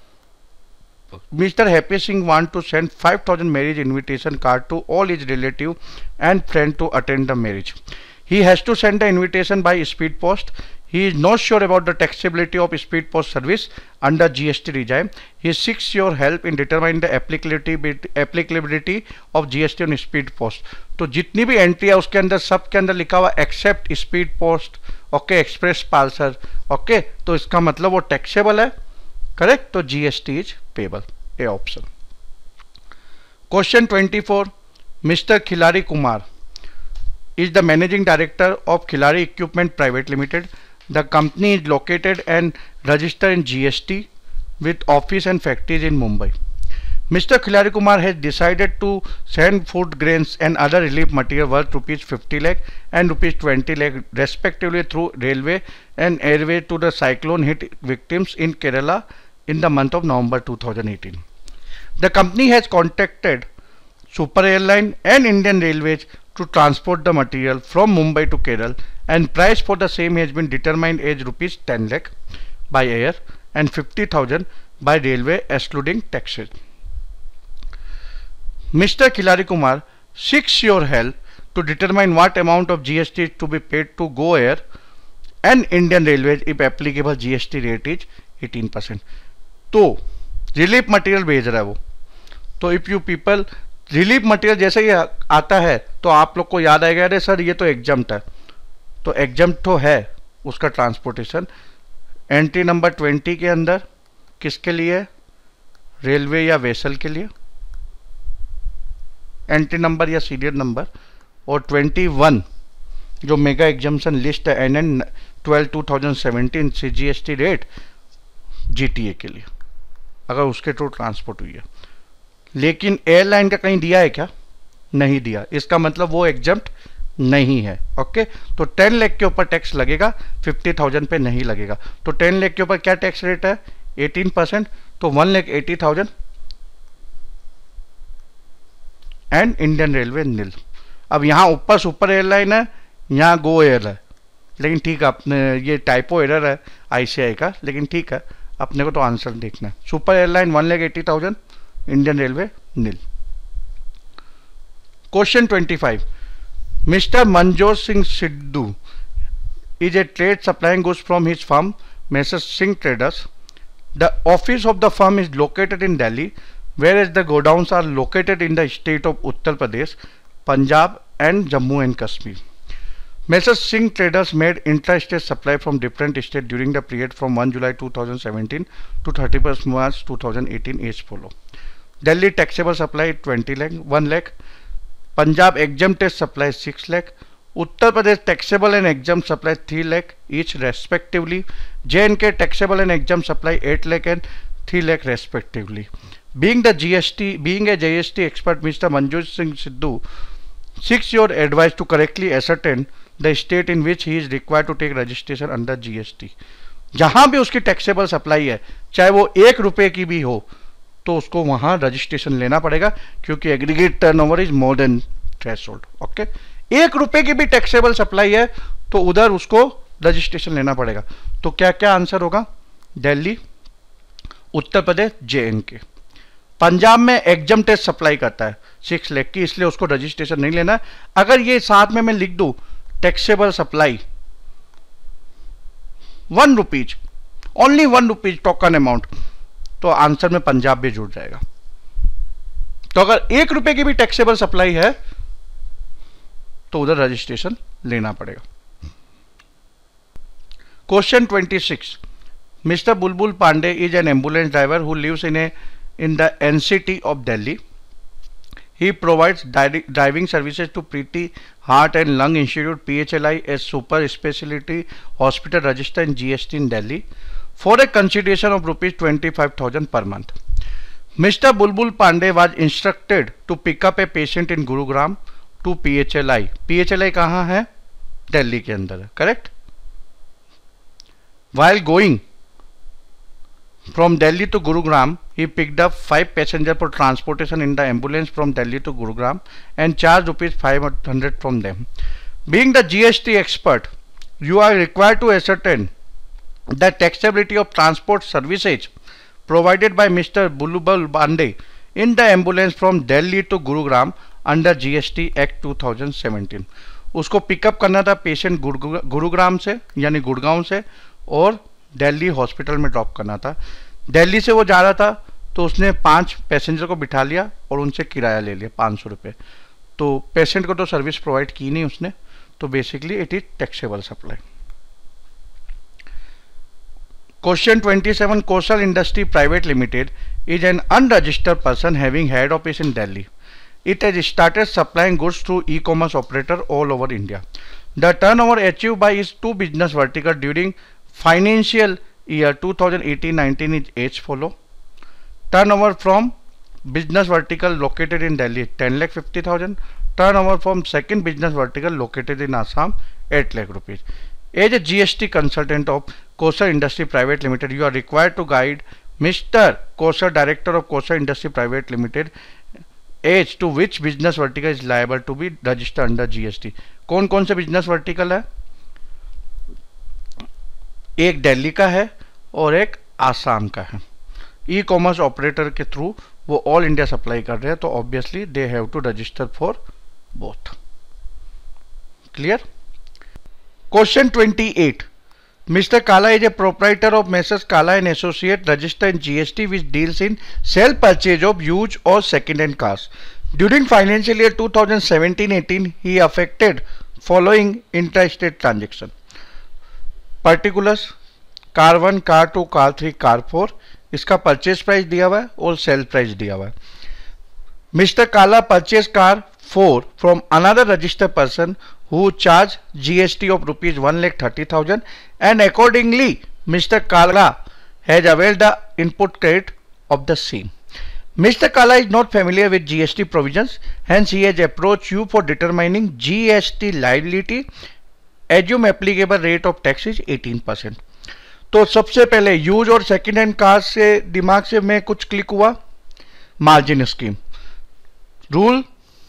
Mister Happy Singh want to send five thousand marriage invitation card to all his relative and friend to attend the marriage. He has to send the invitation by speed post. He is not sure about the taxability of speed post service under G S T regime. He seeks your help in determining the applicability applicability of G S T on speed post. तो जितनी भी entry है उसके अंदर सब के अंदर लिखा हुआ except speed post okay, express parcel, okay, तो इसका मतलब वो टैक्सेबल है, करेक्ट, तो GST is payable, A option. Question twenty four, mister Khilari Kumar is the managing director of Khilari Equipment Private Limited. The company is located and registered in G S T with office and factories in Mumbai. Mister Khilari Kumar has decided to send food grains and other relief material worth rupees fifty lakh and rupees twenty lakh respectively through railway and airway to the cyclone hit victims in Kerala in the month of November two thousand eighteen. The company has contacted Super Airline and Indian Railways to transport the material from Mumbai to Kerala, and price for the same has been determined as rupees ten lakh by air and fifty thousand by railway excluding taxes. Mister Khilari Kumar seeks your help to determine what amount of G S T is to be paid to Go Air and Indian Railways if applicable G S T rate is eighteen percent. तो relief material भेज रहा है वो, तो if you people relief material जैसे ही आता है तो आप लोग को याद आएगा अरे सर ये तो एग्जम्प्ट है, तो एग्जम्प्ट तो है उसका ट्रांसपोर्टेशन एंट्री नंबर ट्वेंटी के अंदर किसके लिए, रेलवे या वेसल के लिए, एंट्री नंबर या सीरियल नंबर, और ट्वेंटी वन जो मेगा एग्जम्पशन लिस्ट है N N twelve two thousand seventeen C G S T rate GTA के लिए अगर उसके थ्रू ट्रांसपोर्ट हुई है। लेकिन एयरलाइन का कहीं दिया है क्या, नहीं दिया, इसका मतलब वो एग्जम्प्ट नहीं है। ओके, तो टेन लाख के ऊपर टैक्स लगेगा, फिफ्टी थाउजेंड पे नहीं लगेगा। तो टेन लाख के ऊपर क्या टैक्स रेट है, एटीन परसेंट, तो one lakh eighty thousand and Indian railway nil. अब यहाँ ऊपर सुपर एयरलाइन है, यहाँ गो एयर है, लेकिन ठीक है अपने ये टाइपो एरर है आईसीआई का, लेकिन ठीक है अपने को तो आंसर देखना है। Super airline one lakh eighty thousand, Indian railway nil. Question twenty five, mister Manjot Singh Sidhu is a trade supplying goods from his firm Messrs Singh Traders. The office of the firm is located in Delhi, whereas the godowns are located in the state of Uttar Pradesh, Punjab and Jammu and Kashmir. Messrs Singh Traders made intra-state supply from different states during the period from first July two thousand seventeen to thirty-first March two thousand eighteen as follow. Delhi taxable supply twenty lakh, one lakh. Punjab exempted supply six lakh. Uttar Pradesh taxable and exempt supply three lakh each respectively. J and K taxable and exempt supply eight lakh and three lakh respectively. Being the G S T, being a G S T expert, Mister Manjot Singh Sidhu seeks your advice to correctly ascertain the state in which he is required to take registration under G S T. जहां भी उसकी taxable supply है, चाहे वो एक रुपए की भी हो, तो उसको वहां रजिस्ट्रेशन लेना पड़ेगा, क्योंकि aggregate turnover is more than threshold. Okay, एक रुपए की भी टैक्सेबल सप्लाई है तो उधर उसको रजिस्ट्रेशन लेना पड़ेगा। तो क्या क्या आंसर होगा, दिल्ली, उत्तर प्रदेश, जे एंड के। पंजाब में एग्जम्प्टेड सप्लाई करता है सिक्स लाख की, इसलिए उसको रजिस्ट्रेशन नहीं लेना है। अगर ये साथ में मैं लिख दूं taxable supply one rupees, only one rupees token amount, तो आंसर में पंजाब भी जुड़ जाएगा। तो अगर एक रुपए की भी टैक्सेबल सप्लाई है तो उधर रजिस्ट्रेशन लेना पड़ेगा। Question twenty six, mister Bulbul Pande is an ambulance driver who lives in a in the N C T of Delhi. He provides driving services to Preeti Heart and Lung Institute P H L I as super specialty hospital registered in G S T in Delhi for a consideration of rupees twenty-five thousand per month. Mister Bulbul Pandey was instructed to pick up a patient in Gurugram to P H L I. P H L I कहाँ है, दिल्ली के अंदर है, correct. While going from Delhi to Gurugram, he picked up five passengers for transportation in the ambulance from Delhi to Gurugram and charged rupees five hundred from them. Being the G S T expert, you are required to ascertain the taxability of transport services provided by Mister Bulbul Pandey in the ambulance from Delhi to Gurugram under G S T Act two thousand seventeen. उसको pickup करना था patient Gurugram से यानी गुड़गांव से, और Delhi hospital में drop करना था। दिल्ली से वो जा रहा था तो उसने पांच पैसेंजर को बिठा लिया और उनसे किराया ले लिया पाँच सौ रुपये। तो पेशेंट को तो सर्विस प्रोवाइड की नहीं उसने, तो basically it is taxable supply. Question twenty-seven. Kosal Industry Private Limited is an unregistered person having head office in Delhi. It has started supplying goods through e-commerce operator all over India. The turnover achieved by its two business verticals during financial year twenty eighteen nineteen is as follow. Turnover from business vertical located in Delhi ten lakh fifty thousand. Turnover from second business vertical located in Assam eight lakh rupees. As a G S T consultant of Kosal Industry Private Limited, you are required to guide Mister Kosal, Director of Kosal Industry Private Limited, as to which business vertical is liable to be registered under G S T. कौन कौन से business vertical है? एक दिल्ली का है और एक आसाम का है. ई कॉमर्स ऑपरेटर के थ्रू वो ऑल इंडिया सप्लाई कर रहे हैं, तो obviously they have to register for both. Clear? Question twenty-eight. Mister Kala is a proprietor of Messrs Kala and Associate registered in G S T, which deals in sale purchase of used or second-hand cars. During financial year twenty seventeen eighteen, he affected following interstate transaction. Particulars: car one, car two, car three, car four. इसका purchase price दिया हुआ है और sale price दिया हुआ है. Mister Kala purchase car four from another registered person who charge G S T of rupees one lakh thirty thousand, and accordingly Mister Kala has availed the input credit of the same. Mister Kala is not familiar with G S T provisions, hence he has approached you for determining G S T liability. Assume applicable rate of tax is eighteen percent. तो सबसे पहले use और second hand car से दिमाग से मैं कुछ click हुआ. Margin scheme rule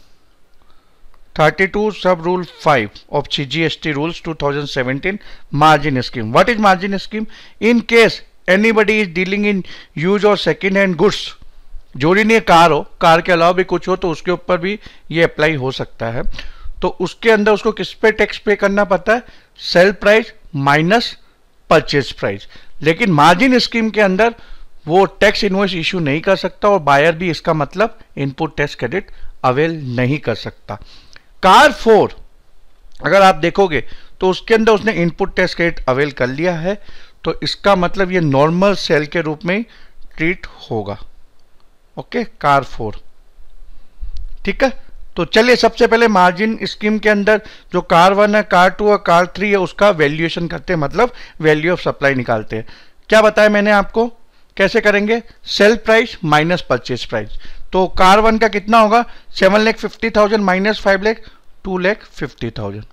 thirty-two sub rule five of G S T rules twenty seventeen. Margin scheme. What is margin scheme? In case anybody is dealing in use or second hand goods, जोड़ी नहीं car हो, car के अलावा भी कुछ हो, तो उसके ऊपर भी ये अप्लाई हो सकता है. तो उसके अंदर उसको किस पे टैक्स पे करना पड़ता है? Sale price minus purchase price. लेकिन मार्जिन स्कीम के अंदर वो टैक्स इनवॉइस इशू नहीं कर सकता और बायर भी इसका मतलब इनपुट टैक्स क्रेडिट अवेल नहीं कर सकता. कार फोर अगर आप देखोगे तो उसके अंदर उसने इनपुट टैक्स क्रेडिट अवेल कर लिया है, तो इसका मतलब ये नॉर्मल सेल के रूप में ट्रीट होगा. Okay, car four. ठीक है, तो चलिए सबसे पहले मार्जिन स्कीम के अंदर जो कार वन है, कार टू है, कार थ्री है, उसका वैल्यूएशन करते हैं, मतलब वैल्यू ऑफ सप्लाई निकालते हैं. क्या बताया मैंने आपको? कैसे करेंगे? Sale price minus purchase price. तो कार वन का कितना होगा? Seven lakh fifty thousand minus five lakh two lakh fifty thousand.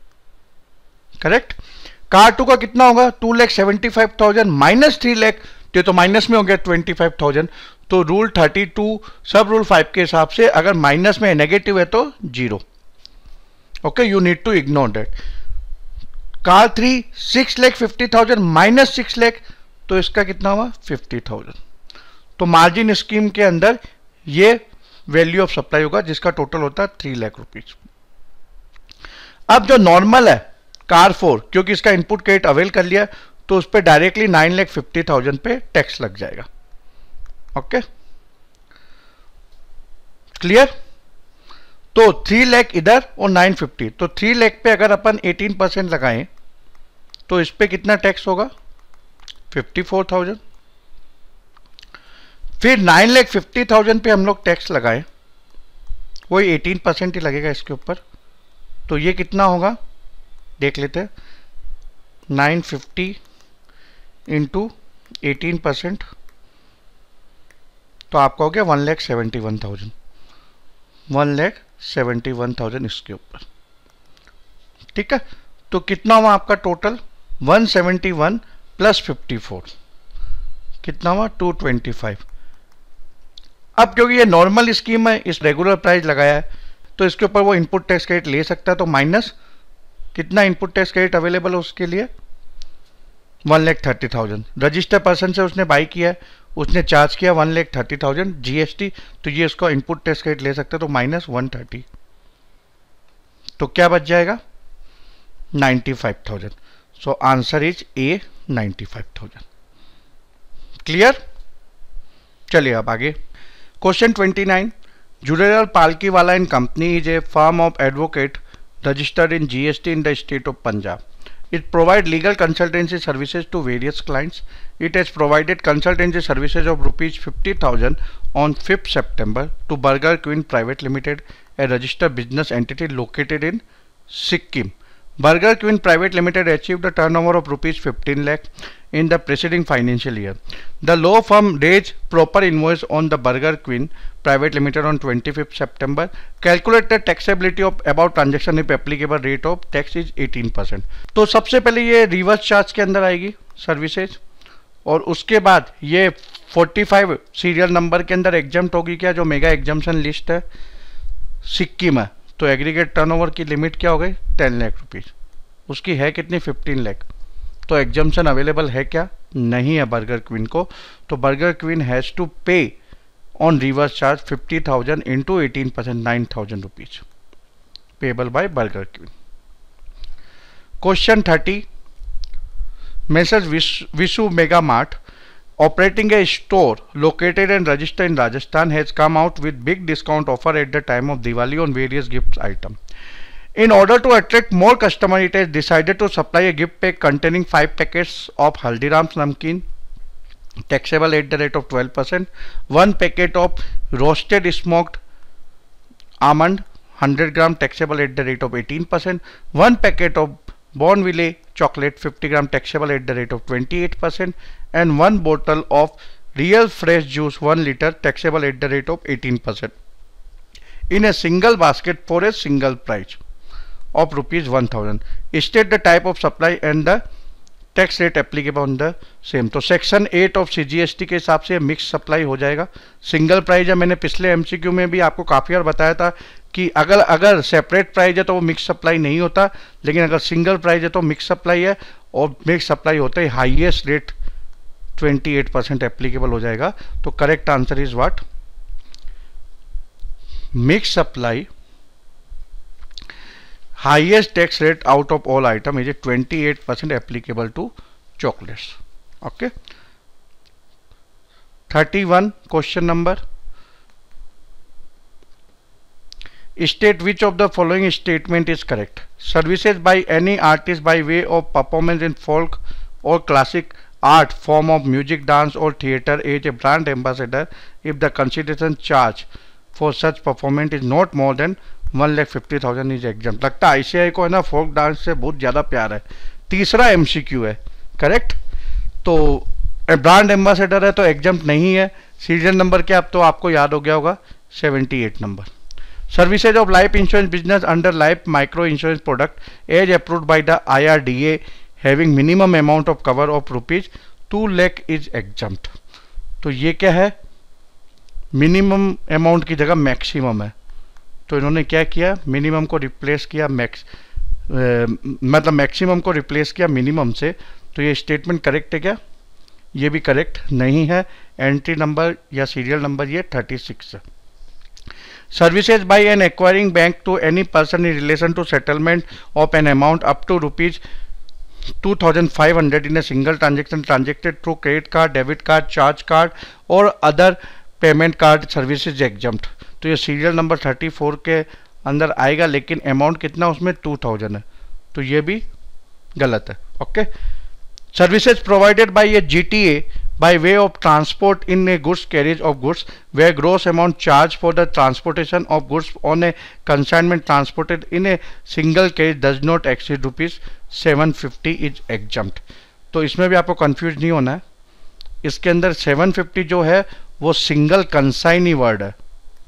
Correct. Car two का कितना होगा? Two lakh seventy five thousand minus three lakh, तो माइनस में हो गया ट्वेंटी फाइव थाउजेंड. तो rule thirty two sub rule five के हिसाब से अगर माइनस में नेगेटिव है तो zero. Okay, you need to ignore that. Car three six lakh fifty thousand minus six lakh, तो इसका कितना हुआ? Fifty thousand. तो मार्जिन स्कीम के अंदर ये वैल्यू ऑफ सप्लाई होगा जिसका टोटल होता है थ्री लाख रुपीज. अब जो नॉर्मल है कार फोर, क्योंकि इसका इनपुट क्रेडिट अवेल कर लिया, तो उस पर directly nine lakh fifty thousand पे टैक्स लग जाएगा. Okay, clear? तो थ्री लाख इधर और नाइन फिफ्टी, तो थ्री लाख पे अगर अपन एटीन परसेंट लगाएं तो इस पे कितना टैक्स होगा? Fifty four thousand. फिर नाइन लाख फिफ्टी थाउजेंड पे हम लोग टैक्स लगाए, वही एटीन परसेंट ही लगेगा इसके ऊपर. तो ये कितना होगा देख लेते हैं. Nine fifty into eighteen percent, तो आपका हो गया one lakh seventy one thousand. One lakh seventy one thousand इसके ऊपर. ठीक है, तो कितना हुआ आपका total? One seventy one plus fifty four, कितना हुआ? Two twenty five. अब क्योंकि ये नॉर्मल स्कीम है, इस रेगुलर प्राइस लगाया है, तो इसके ऊपर वो इनपुट टैक्स क्रेडिट ले सकता है. तो माइनस कितना इनपुट टैक्स क्रेडिट अवेलेबल है उसके लिए? One lakh thirty thousand. Registered person से उसने बाई किया है, उसने चार्ज किया one lakh thirty thousand GST, तो ये उसका इनपुट टैक्स क्रेडिट ले सकता है. तो माइनस वन थर्टी, तो क्या बच जाएगा? Ninety five thousand. So answer is A, ninety five thousand. Clear? चलिए अब आगे. Question twenty nine. Jurelal Palkiwala and Company is a firm of advocate registered in G S T in the state of Punjab. It provides legal consultancy services to various clients. It has provided consultancy services of rupees fifty thousand on fifth September to Burger Queen Private Limited, a registered business entity located in Sikkim. Burger Queen Private Limited achieved a turnover of rupees fifteen lakh in the preceding financial year. The law firm raised proper invoice on the Burger Queen Private Limited on twenty-fifth September. Calculated taxability of about transaction if applicable rate of tax is eighteen percent. तो सबसे पहले ये reverse charge के अंदर आएगी services, और उसके बाद ये पैंतालीस सीरियल नंबर के अंदर एग्जाम्प्ट होगी क्या, जो मेगा एग्जाम्पशन लिस्ट है सिक्किम है। तो एग्रीगेट टर्नओवर की लिमिट क्या हो गई, टेन लाख रुपीज, उसकी है कितनी, फिफ्टीन लाख। तो एग्जाम्पशन अवेलेबल है क्या, नहीं है बर्गर क्वीन को। तो Burger Queen has to pay on reverse charge fifty thousand into eighteen percent, nine thousand rupees payable by Burger Queen. Question thirty, messrs Vishu Mega Mart operating a store located and registered in Rajasthan has come out with big discount offer at the time of Diwali on various gift items. In order to attract more customers, it has decided to supply a gift pack containing five packets of Haldiram's Namkeen, taxable at the rate of twelve percent, one packet of roasted smoked almond one hundred gram taxable at the rate of eighteen percent, one packet of Bonville chocolate fifty gram taxable at the rate of twenty-eight percent, and one bottle of real fresh juice one liter taxable at the rate of eighteen percent in a single basket for a single price of rupees one thousand. State the type of supply and the tax rate applicable on the same. तो section eight of C G S T के हिसाब से mix supply हो जाएगा। Single price है, मैंने पिछले M C Q में भी आपको काफ़ी बार बताया था कि अगर अगर सेपरेट प्राइस है तो वो मिक्स सप्लाई नहीं होता, लेकिन अगर सिंगल प्राइस है तो मिक्स सप्लाई है, और मिक्स सप्लाई होते ही हाईएस्ट रेट अट्ठाईस परसेंट एप्लीकेबल हो जाएगा। तो correct answer is what, mix supply highest tax rate out of all item is a twenty-eight percent applicable to chocolates. Okay. thirty-one question number. State which of the following statement is correct. Services by any artist by way of performance in folk or classic art form of music, dance or theatre as a brand ambassador if the consideration charge for such performance is not more than one lakh fifty thousand is exam. लगता है ICI को है ना folk dance से बहुत ज़्यादा प्यार है। तीसरा एमसीक्यू है करेक्ट। तो ब्रांड एम्बेसडर है तो एग्जाम नहीं है। सीरियल नंबर क्या, अब तो आपको याद हो गया होगा, अठहत्तर number. Services of life insurance business under life micro insurance product as approved by the I R D A having minimum amount of cover of rupees two lakh is exempt. तो ये क्या है, मिनिमम अमाउंट की जगह maximum है। तो इन्होंने क्या किया, मिनिमम को रिप्लेस किया मैक्स मतलब मैक्सिमम को रिप्लेस किया मिनिमम से। तो ये स्टेटमेंट करेक्ट है क्या, ये भी करेक्ट नहीं है। एंट्री नंबर या सीरियल नंबर ये छत्तीस है। Services by an acquiring bank to any person in relation to settlement of an amount up to rupees two thousand five hundred in a single transaction transacted through credit card, debit card, charge card और other payment card services exempt. तो ये serial number thirty four के अंदर आएगा, लेकिन amount कितना उसमें two thousand है, तो ये भी गलत है। Okay. Services provided by a GTA by way of transport in a goods carriage of goods where gross amount charge for the transportation of goods on a consignment transported in a single carriage does not exceed rupees seven fifty is exempt. तो इसमें भी आपको confuse नहीं होना है। इसके अंदर seven fifty जो है वो सिंगल कंसाइनी वर्ड है,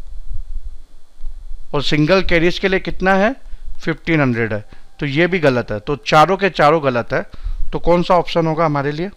और सिंगल कैरिज के लिए कितना है, फिफ्टीन हंड्रेड है। तो ये भी गलत है। तो चारों के चारों गलत है। तो कौन सा ऑप्शन होगा हमारे लिए,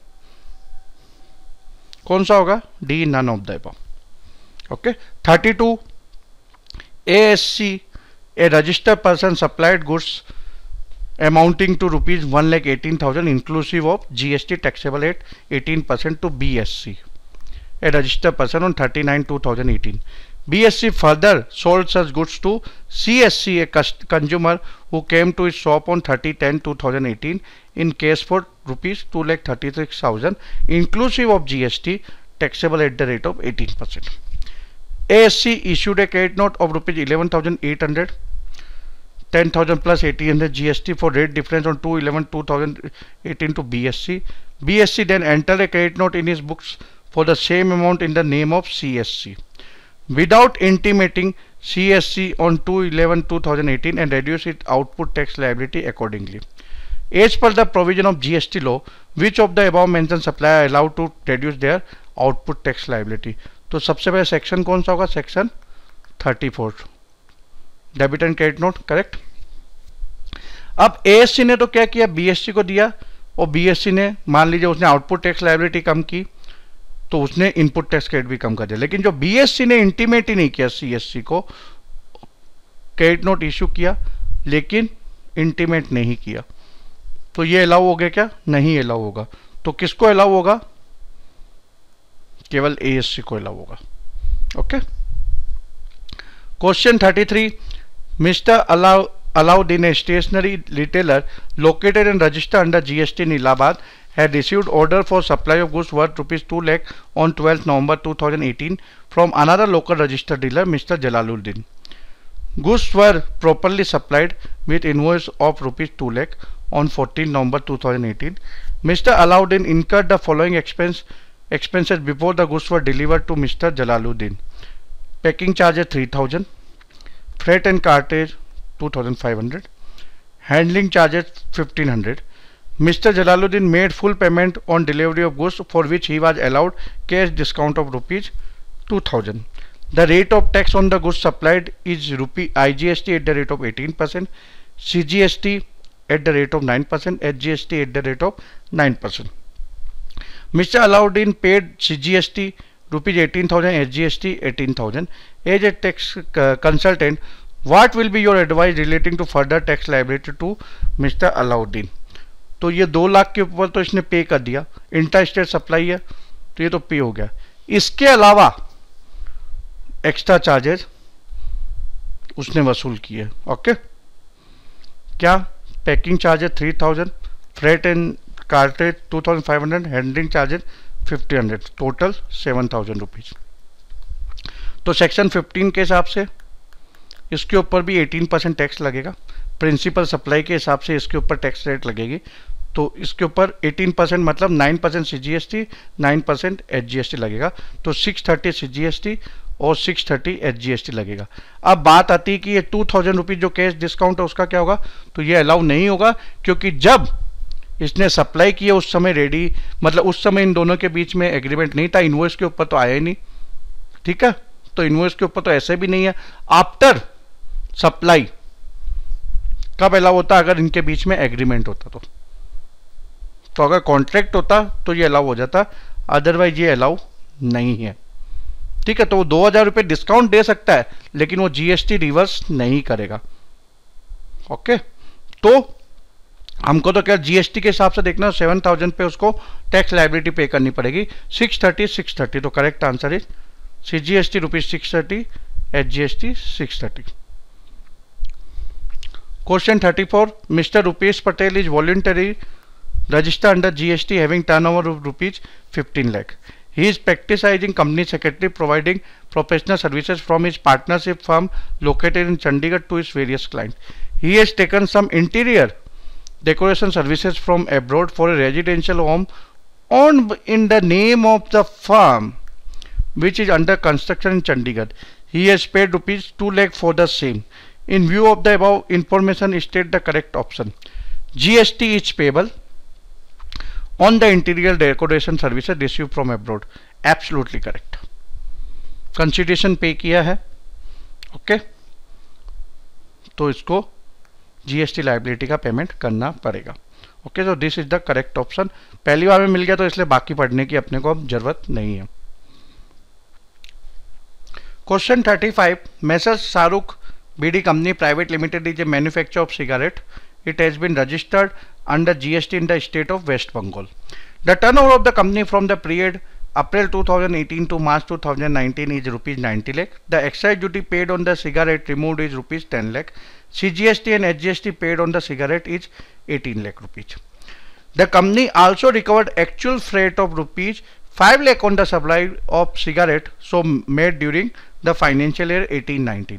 कौन सा होगा, D, none of the above. Okay. Thirty two, A S C a registered person supplied goods amounting to rupees one lakh eighteen thousand inclusive of GST taxable at eighteen percent to B S C a registered person on thirty-nine two thousand eighteen. B S C further sold such goods to C S C, a consumer who came to his shop on thirty ten two thousand eighteen in case for rupees two lakh thirty-six thousand inclusive of G S T taxable at the rate of eighteen percent. A S C issued a credit note of rupees eleven thousand eight hundred ten thousand plus eighteen hundred G S T for rate difference on two eleven two thousand eighteen to B S C. B S C then enter a credit note in his books for the same amount in the name of C S C without intimating C S C on two eleven two thousand eighteen and reduce its output tax liability accordingly. As per the provision of G S T law, which of the above mentioned supplier are allowed to reduce their output tax liability? तो सबसे पहले section कौन सा होगा? Section thirty four, debit and credit note, correct. अब ASC ने तो क्या किया, बीएससी को दिया, और बीएससी ने मान लीजिए उसने आउटपुट टैक्स लायबिलिटी कम की तो उसने इनपुट टैक्स क्रेडिट भी कम कर दिया। लेकिन जो बीएससी ने इंटीमेट ही नहीं किया सीएससी को, क्रेडिट नोट इशू किया लेकिन इंटीमेट नहीं किया, तो ये अलाउ हो गया क्या? नहीं अलाउ होगा। तो किसको अलाउ होगा? केवल एएससी को अलाउ होगा। Okay. Question thirty three, mister allow Allowed a stationery retailer located and registered under G S T in Allahabad had received order for supply of goods worth rupees two lakh on twelfth November two thousand eighteen from another local registered dealer, Mister Jalaluddin. Goods were properly supplied with invoice of rupees two lakh on fourteenth November two thousand eighteen. Mister Allowed incurred the following expense expenses before the goods were delivered to Mister Jalaluddin. Packing charges three thousand, freight and cartage two thousand five hundred, handling charges fifteen hundred. Mister Jalaluddin made full payment on delivery of goods for which he was allowed cash discount of rupees two thousand. The rate of tax on the goods supplied is rupee I G S T at the rate of eighteen percent, C G S T at the rate of nine percent, H G S T at the rate of nine percent. Mister Allowed paid C G S T rupees eighteen thousand, H G S T eighteen thousand. As a tax uh, consultant, What will be your advice relating to further tax liability to Mister Allowed? तो ये दो लाख के ऊपर तो इसने पे कर दिया, इंटर स्टेट सप्लाई है तो ये तो पे हो गया। इसके अलावा एक्स्ट्रा चार्जेस उसने वसूल किए। ओके, क्या? Packing charges three thousand, freight and cartage two thousand five hundred, handling charges fifty hundred, total seven thousand rupees. तो सेक्शन फिफ्टीन के हिसाब से इसके ऊपर भी एटीन परसेंट टैक्स लगेगा। प्रिंसिपल सप्लाई के हिसाब से इसके ऊपर टैक्स रेट लगेगी, तो इसके ऊपर एटीन परसेंट मतलब nine percent C G S T, nine percent H G S T लगेगा। तो six thirty C G S T और six thirty H G S T लगेगा। अब बात आती है कि ये टू थाउजेंड रुपीज जो कैश डिस्काउंट है उसका क्या होगा? तो ये अलाउ नहीं होगा, क्योंकि जब इसने सप्लाई किया उस समय रेडी मतलब उस समय इन दोनों के बीच में एग्रीमेंट नहीं था, इनवॉइस के ऊपर तो आया ही नहीं। ठीक है, तो इनवॉइस के ऊपर तो ऐसे भी नहीं है। आफ्टर सप्लाई कब अलाउ होता? अगर इनके बीच में एग्रीमेंट होता तो तो अगर कॉन्ट्रैक्ट होता तो ये अलाउ हो जाता, अदरवाइज ये अलाउ नहीं है। ठीक है, तो वो दो हजार रुपये डिस्काउंट दे सकता है लेकिन वो जीएसटी रिवर्स नहीं करेगा। ओके, तो हमको तो क्या जीएसटी के हिसाब से देखना, सेवन थाउजेंड पे उसको टैक्स लाइबिलिटी पे करनी पड़ेगी। सिक्स थर्टी सिक्स थर्टी तो correct answer is C G S T rupees six thirty, H G S T six thirty. Question thirty-four. Mister Rupesh Patel is voluntary registered under G S T having turnover of rupees fifteen lakh. He is practicing company secretary providing professional services from his partnership firm located in Chandigarh to his various clients. He has taken some interior decoration services from abroad for a residential home owned in the name of the firm which is under construction in Chandigarh. He has paid rupees two lakh for the same. In view of the above information, state the correct option. G S T is payable on the interior decoration services received from abroad. Absolutely correct. Consideration पे किया है, okay okay? तो इसको GST liability का payment करना पड़ेगा। Okay, तो this is the correct option. पहली बार में मिल गया तो इसलिए बाकी पढ़ने की अपने को अब जरूरत नहीं है। Question thirty five. Messrs Shahrukh B D Company Private Limited is a manufacturer of cigarette. It has been registered under G S T in the state of West Bengal. The turnover of the company from the period April two thousand eighteen to March two thousand nineteen is rupees ninety lakh. The excise duty paid on the cigarette removed is rupees ten lakh. C G S T and H G S T paid on the cigarette is eighteen lakh rupees. The company also recovered actual freight of rupees five lakh on the supply of cigarette so made during the financial year eighteen nineteen.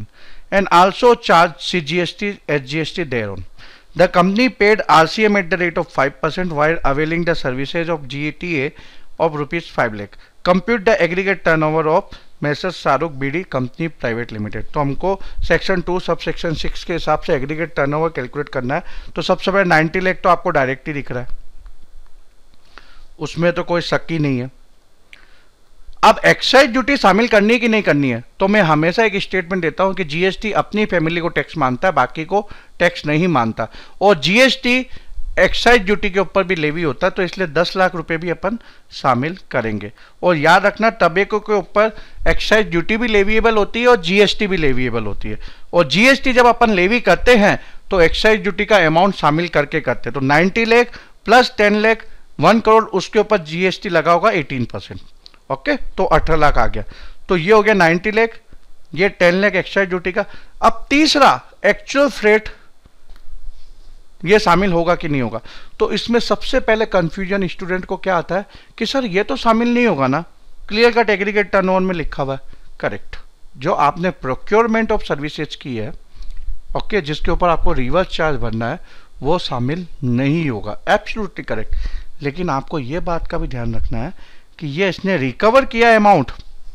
and also charge C G S T, S G S T thereon. The company paid R C M at the rate of five percent while availing the services of G T A of rupees five lakh. Compute the aggregate turnover of messrs Shahrukh B D company private limited. तो हमको section two sub section six के हिसाब से aggregate turnover calculate करना है. तो सबसे पहले नाइन्टी लाख तो आपको डायरेक्ट ही दिख रहा है, उसमें तो कोई शक ही नहीं है. अब एक्साइज ड्यूटी शामिल करनी है कि नहीं करनी है, तो मैं हमेशा एक स्टेटमेंट देता हूं कि जीएसटी अपनी फैमिली को टैक्स मानता है, बाकी को टैक्स नहीं मानता. और जीएसटी एक्साइज ड्यूटी के ऊपर भी लेवी होता है, तो इसलिए दस लाख रुपए भी अपन शामिल करेंगे. और याद रखना टबेको के ऊपर एक्साइज ड्यूटी भी लेविएबल होती है और जीएसटी भी लेविएबल होती है. और जीएसटी जब अपन लेवी करते हैं तो एक्साइज ड्यूटी का अमाउंट शामिल करके करते हैं. तो ninety lakh plus ten lakh one crore उसके ऊपर जीएसटी लगा होगा एटीन परसेंट. ओके, तो अठारह लाख आ गया. तो ये हो गया नाइन्टी लाख, ये टेन लाख एक्साइज ड्यूटी का. अब तीसरा एक्चुअल फ्रेट, ये शामिल होगा कि नहीं होगा. तो इसमें सबसे पहले कंफ्यूजन स्टूडेंट को क्या आता है कि सर ये तो शामिल नहीं होगा ना, क्लियर कट एग्रीगेट टर्नओवर में लिखा हुआ है. करेक्ट, जो आपने प्रोक्योरमेंट ऑफ सर्विसेज की है, ओके, जिसके ऊपर आपको रिवर्स चार्ज भरना है, वो शामिल नहीं होगा. Absolutely correct. लेकिन आपको ये बात का भी ध्यान रखना है कि ये इसने रिकवर किया अमाउंट,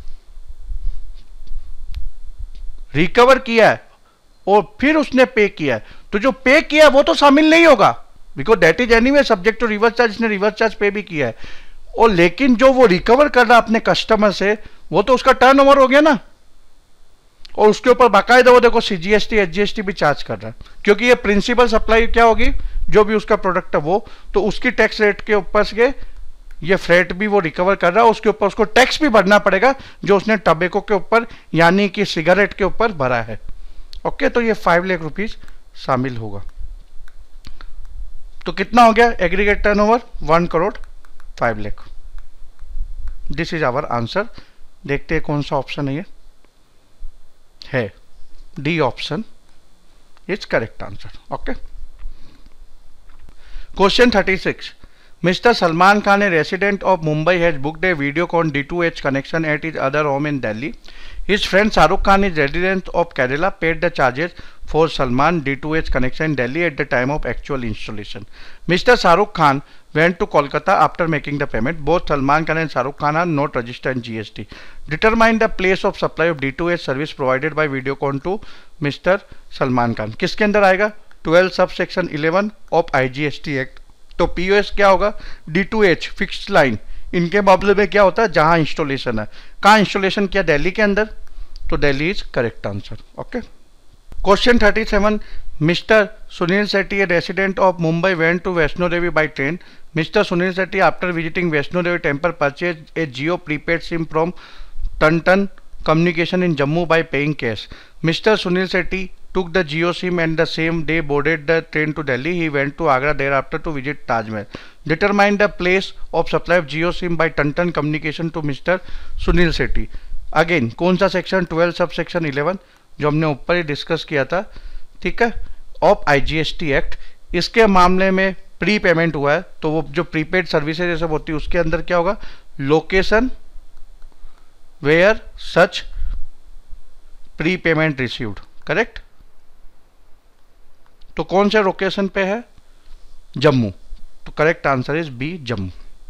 रिकवर किया है और फिर उसने पे किया है, तो जो पे किया है वो तो शामिल नहीं होगा, because that is anyway subject to reverse charge. इसने रिवर्स चार्ज पे भी किया है. और लेकिन जो वो रिकवर कर रहा है अपने कस्टमर से, वो तो उसका टर्नओवर हो गया ना, और उसके ऊपर बाकायदा वो देखो सीजीएसटी एचजीएसटी भी चार्ज कर रहा है, क्योंकि ये प्रिंसिपल सप्लाई क्या होगी, जो भी उसका प्रोडक्ट है वो, तो उसकी टैक्स रेट के ऊपर से ये फ्रेट भी वो रिकवर कर रहा है, उसके ऊपर उसको टैक्स भी भरना पड़ेगा जो उसने टबेको के ऊपर यानी कि सिगरेट के ऊपर भरा है. ओके, तो ये फाइव लाख रुपीज शामिल होगा. तो कितना हो गया aggregate turnover? One crore five lakh. This is our answer. देखते हैं कौन सा ऑप्शन है. ये है D option is correct answer. Okay, question thirty six. Mister Salman Khan, a resident of Mumbai, has booked a Videocon D two H connection at his other home in Delhi. His friend Shahrukh Khan is resident of Kerala, paid the charges for Salman D two H connection in Delhi at the time of actual installation. Mister Shahrukh Khan went to Kolkata after making the payment. Both Salman Khan and Shahrukh Khan are not registered in G S T. Determine the place of supply of D two H service provided by Videocon to Mister Salman Khan. किसके अंदर आएगा? Twelve sub section eleven of I G S T act. तो POS क्या होगा? D T H fixed line. इनके मामले में क्या होता है? जहां इंस्टॉलेशन है. कहां इंस्टॉलेशन किया? दिल्ली के अंदर. तो Delhi is correct answer. Okay, question thirty seven. Mister Sunil Shetty, a resident of Mumbai, went to Vaishno Devi by train. Mister Sunil Shetty, after visiting Vaishno Devi temple, purchase a Jio prepaid SIM from ton communication in Jammu by paying cash. Mister Sunil Shetty took the Jio SIM and the same day boarded the train to Delhi. He went to Agra thereafter to visit Taj Mahal. Determine the place of supply of Jio SIM by Tantan Communication to Mister Sunil Shetty. Again, कौन सा section? Twelve sub section eleven, जो हमने ऊपर ही discuss किया था, ठीक है, of IGST act. इसके मामले में प्री पेमेंट हुआ है, तो वो जो प्रीपेड सर्विसेज ये सब होती है उसके अंदर क्या होगा? Location where such prepayment received. Correct. तो कौन से लोकेशन पे है? जम्मू. तो correct answer is B, Jammu.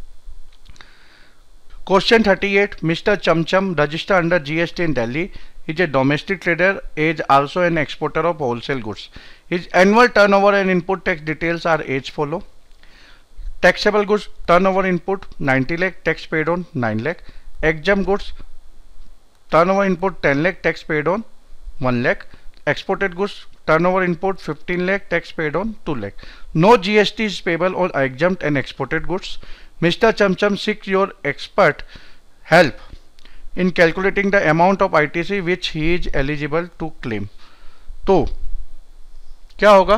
Question thirty eight. Mister Chamcham, register under GST in Delhi, is a domestic trader, is also an exporter of wholesale goods. His annual turnover and input tax details are as follow. Taxable goods turnover input ninety lakh, tax paid on nine lakh. Exempt goods turnover input ten lakh, tax paid on one lakh. Exported goods turnover input fifteen lakh, tax paid on two lakh. No G S T is payable on exempt and exported goods. Mister Chamcham seeks your expert help in calculating the amount of I T C which he is eligible to claim. तो क्या होगा?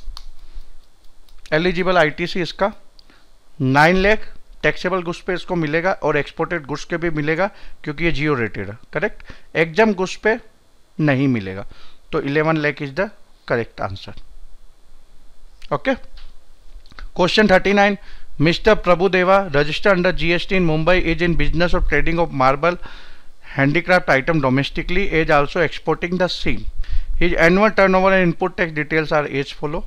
Eligible ITC इसका nine lakh taxable goods पे इसको मिलेगा और exported goods के भी मिलेगा क्योंकि ये जियो रेटेड है. करेक्ट. एग्जाम गुड्स पे नहीं मिलेगा. तो eleven lakh is the correct answer. Okay. Question thirty nine. Mister Prabhudeva, registered under G S T in Mumbai, is in business of trading of marble handicraft item domestically, is also exporting the same. His annual turnover and input tax details are as follow.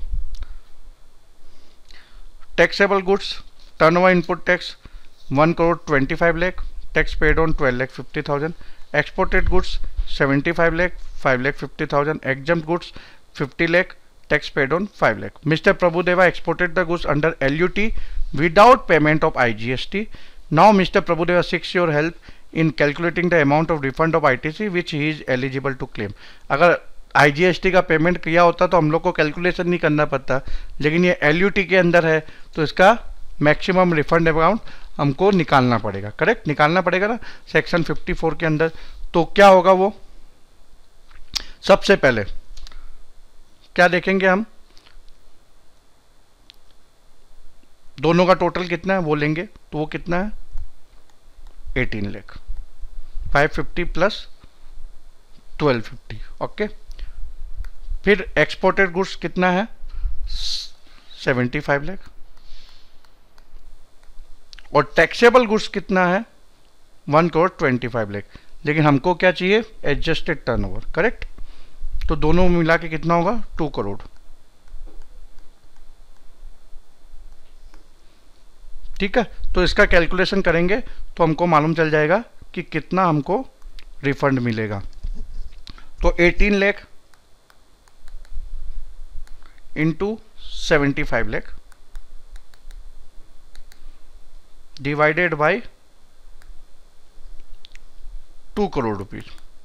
Taxable goods, turnover input tax one crore twenty-five lakh, tax paid on twelve lakh fifty thousand. Exported goods seventy-five lakh, five lakh fifty thousand. Exempt goods fifty lakh, tax paid on five lakh. Mister Prabhudeva exported the goods under L U T without payment of I G S T. Now Mister Prabhudeva seeks your help in calculating the amount of refund of I T C which he is eligible to claim. अगर I G S T का payment किया होता तो हम लोग को calculation नहीं करना पड़ता, लेकिन ये L U T के अंदर है तो इसका मैक्सिमम रिफंड अमाउंट हमको निकालना पड़ेगा. करेक्ट, निकालना पड़ेगा ना सेक्शन फिफ्टी फोर के अंदर. तो क्या होगा वो, सबसे पहले क्या देखेंगे हम, दोनों का टोटल कितना है वो लेंगे. तो वो कितना है eighteen lakh, five fifty plus twelve fifty. Okay, फिर एक्सपोर्टेड गुड्स कितना है सेवेंटी फाइव लाख और टैक्सेबल गुड्स कितना है one crore twenty five lakh. लेकिन हमको क्या चाहिए एडजस्टेड टर्नओवर. करेक्ट, तो दोनों मिला के कितना होगा टू करोड़. ठीक है, तो इसका कैलकुलेशन करेंगे तो हमको मालूम चल जाएगा कि कितना हमको रिफंड मिलेगा. तो eighteen lakh into seventy five lakh divided by two crore rupees,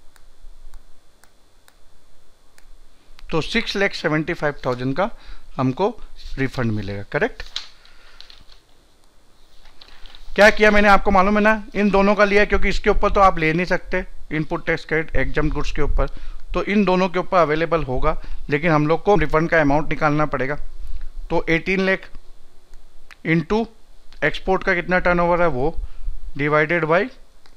तो six lakh seventy five thousand का हमको रिफंड मिलेगा. करेक्ट, क्या किया मैंने आपको मालूम है ना, इन दोनों का लिया क्योंकि इसके ऊपर तो आप ले नहीं सकते input tax credit exempt goods के ऊपर, तो इन दोनों के ऊपर अवेलेबल होगा, लेकिन हम लोग को रिफंड का अमाउंट निकालना पड़ेगा. तो एटीन लाख इंटू एक्सपोर्ट का कितना टर्नओवर है वो divided by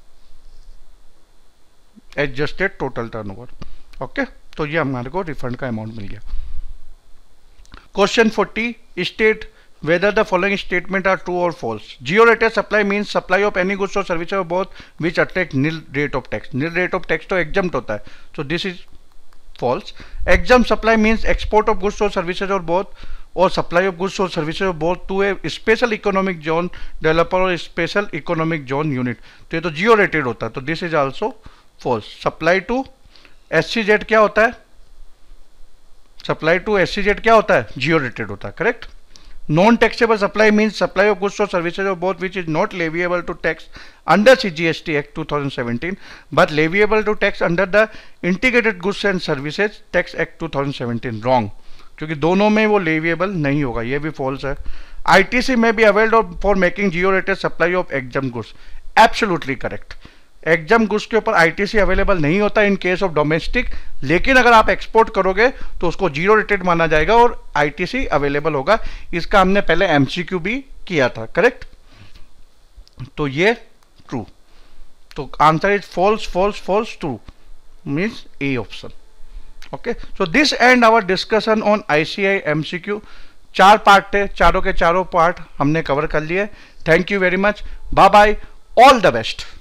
adjusted total turnover. Okay, तो ये हमारे को रिफंड का अमाउंट मिल गया. Question forty, state whether the following statement are true or false. Geo rated supply means supply of any goods or services or both which attract nil rate of tax. Nil rate of tax तो exempt होता है, so this is false. Exempt supply means export of goods or services or both or supply of goods or services or both to a special economic zone developer or special economic zone unit. तो ये तो geo rated होता है, तो this is also false. Supply to S C Z क्या होता है, supply to S C Z क्या होता है geo rated होता है. करेक्ट. Non-taxable supply means supply of goods or services or both which is not leviable to tax under C G S T Act twenty seventeen but leviable to tax under the Integrated Goods and Services Tax Act twenty seventeen. Wrong, क्योंकि दोनों में वो leviable नहीं होगा, ये भी false है. I T C may be availed for making geo-rated supply of exempt goods. Absolutely correct. Exempt goods के ऊपर आईटीसी अवेलेबल नहीं होता इन केस ऑफ डोमेस्टिक, लेकिन अगर आप एक्सपोर्ट करोगे तो उसको जीरो रेटेड माना जाएगा और आईटीसी अवेलेबल होगा. इसका हमने पहले एमसीक्यू भी किया था. करेक्ट, तो ये ट्रू, तो answer is false false false true means A option. Okay, so this end our discussion on ICI MCQ. चार पार्ट थे, चारों के चारों पार्ट हमने कवर कर लिए. Thank you very much, bye bye, all the best.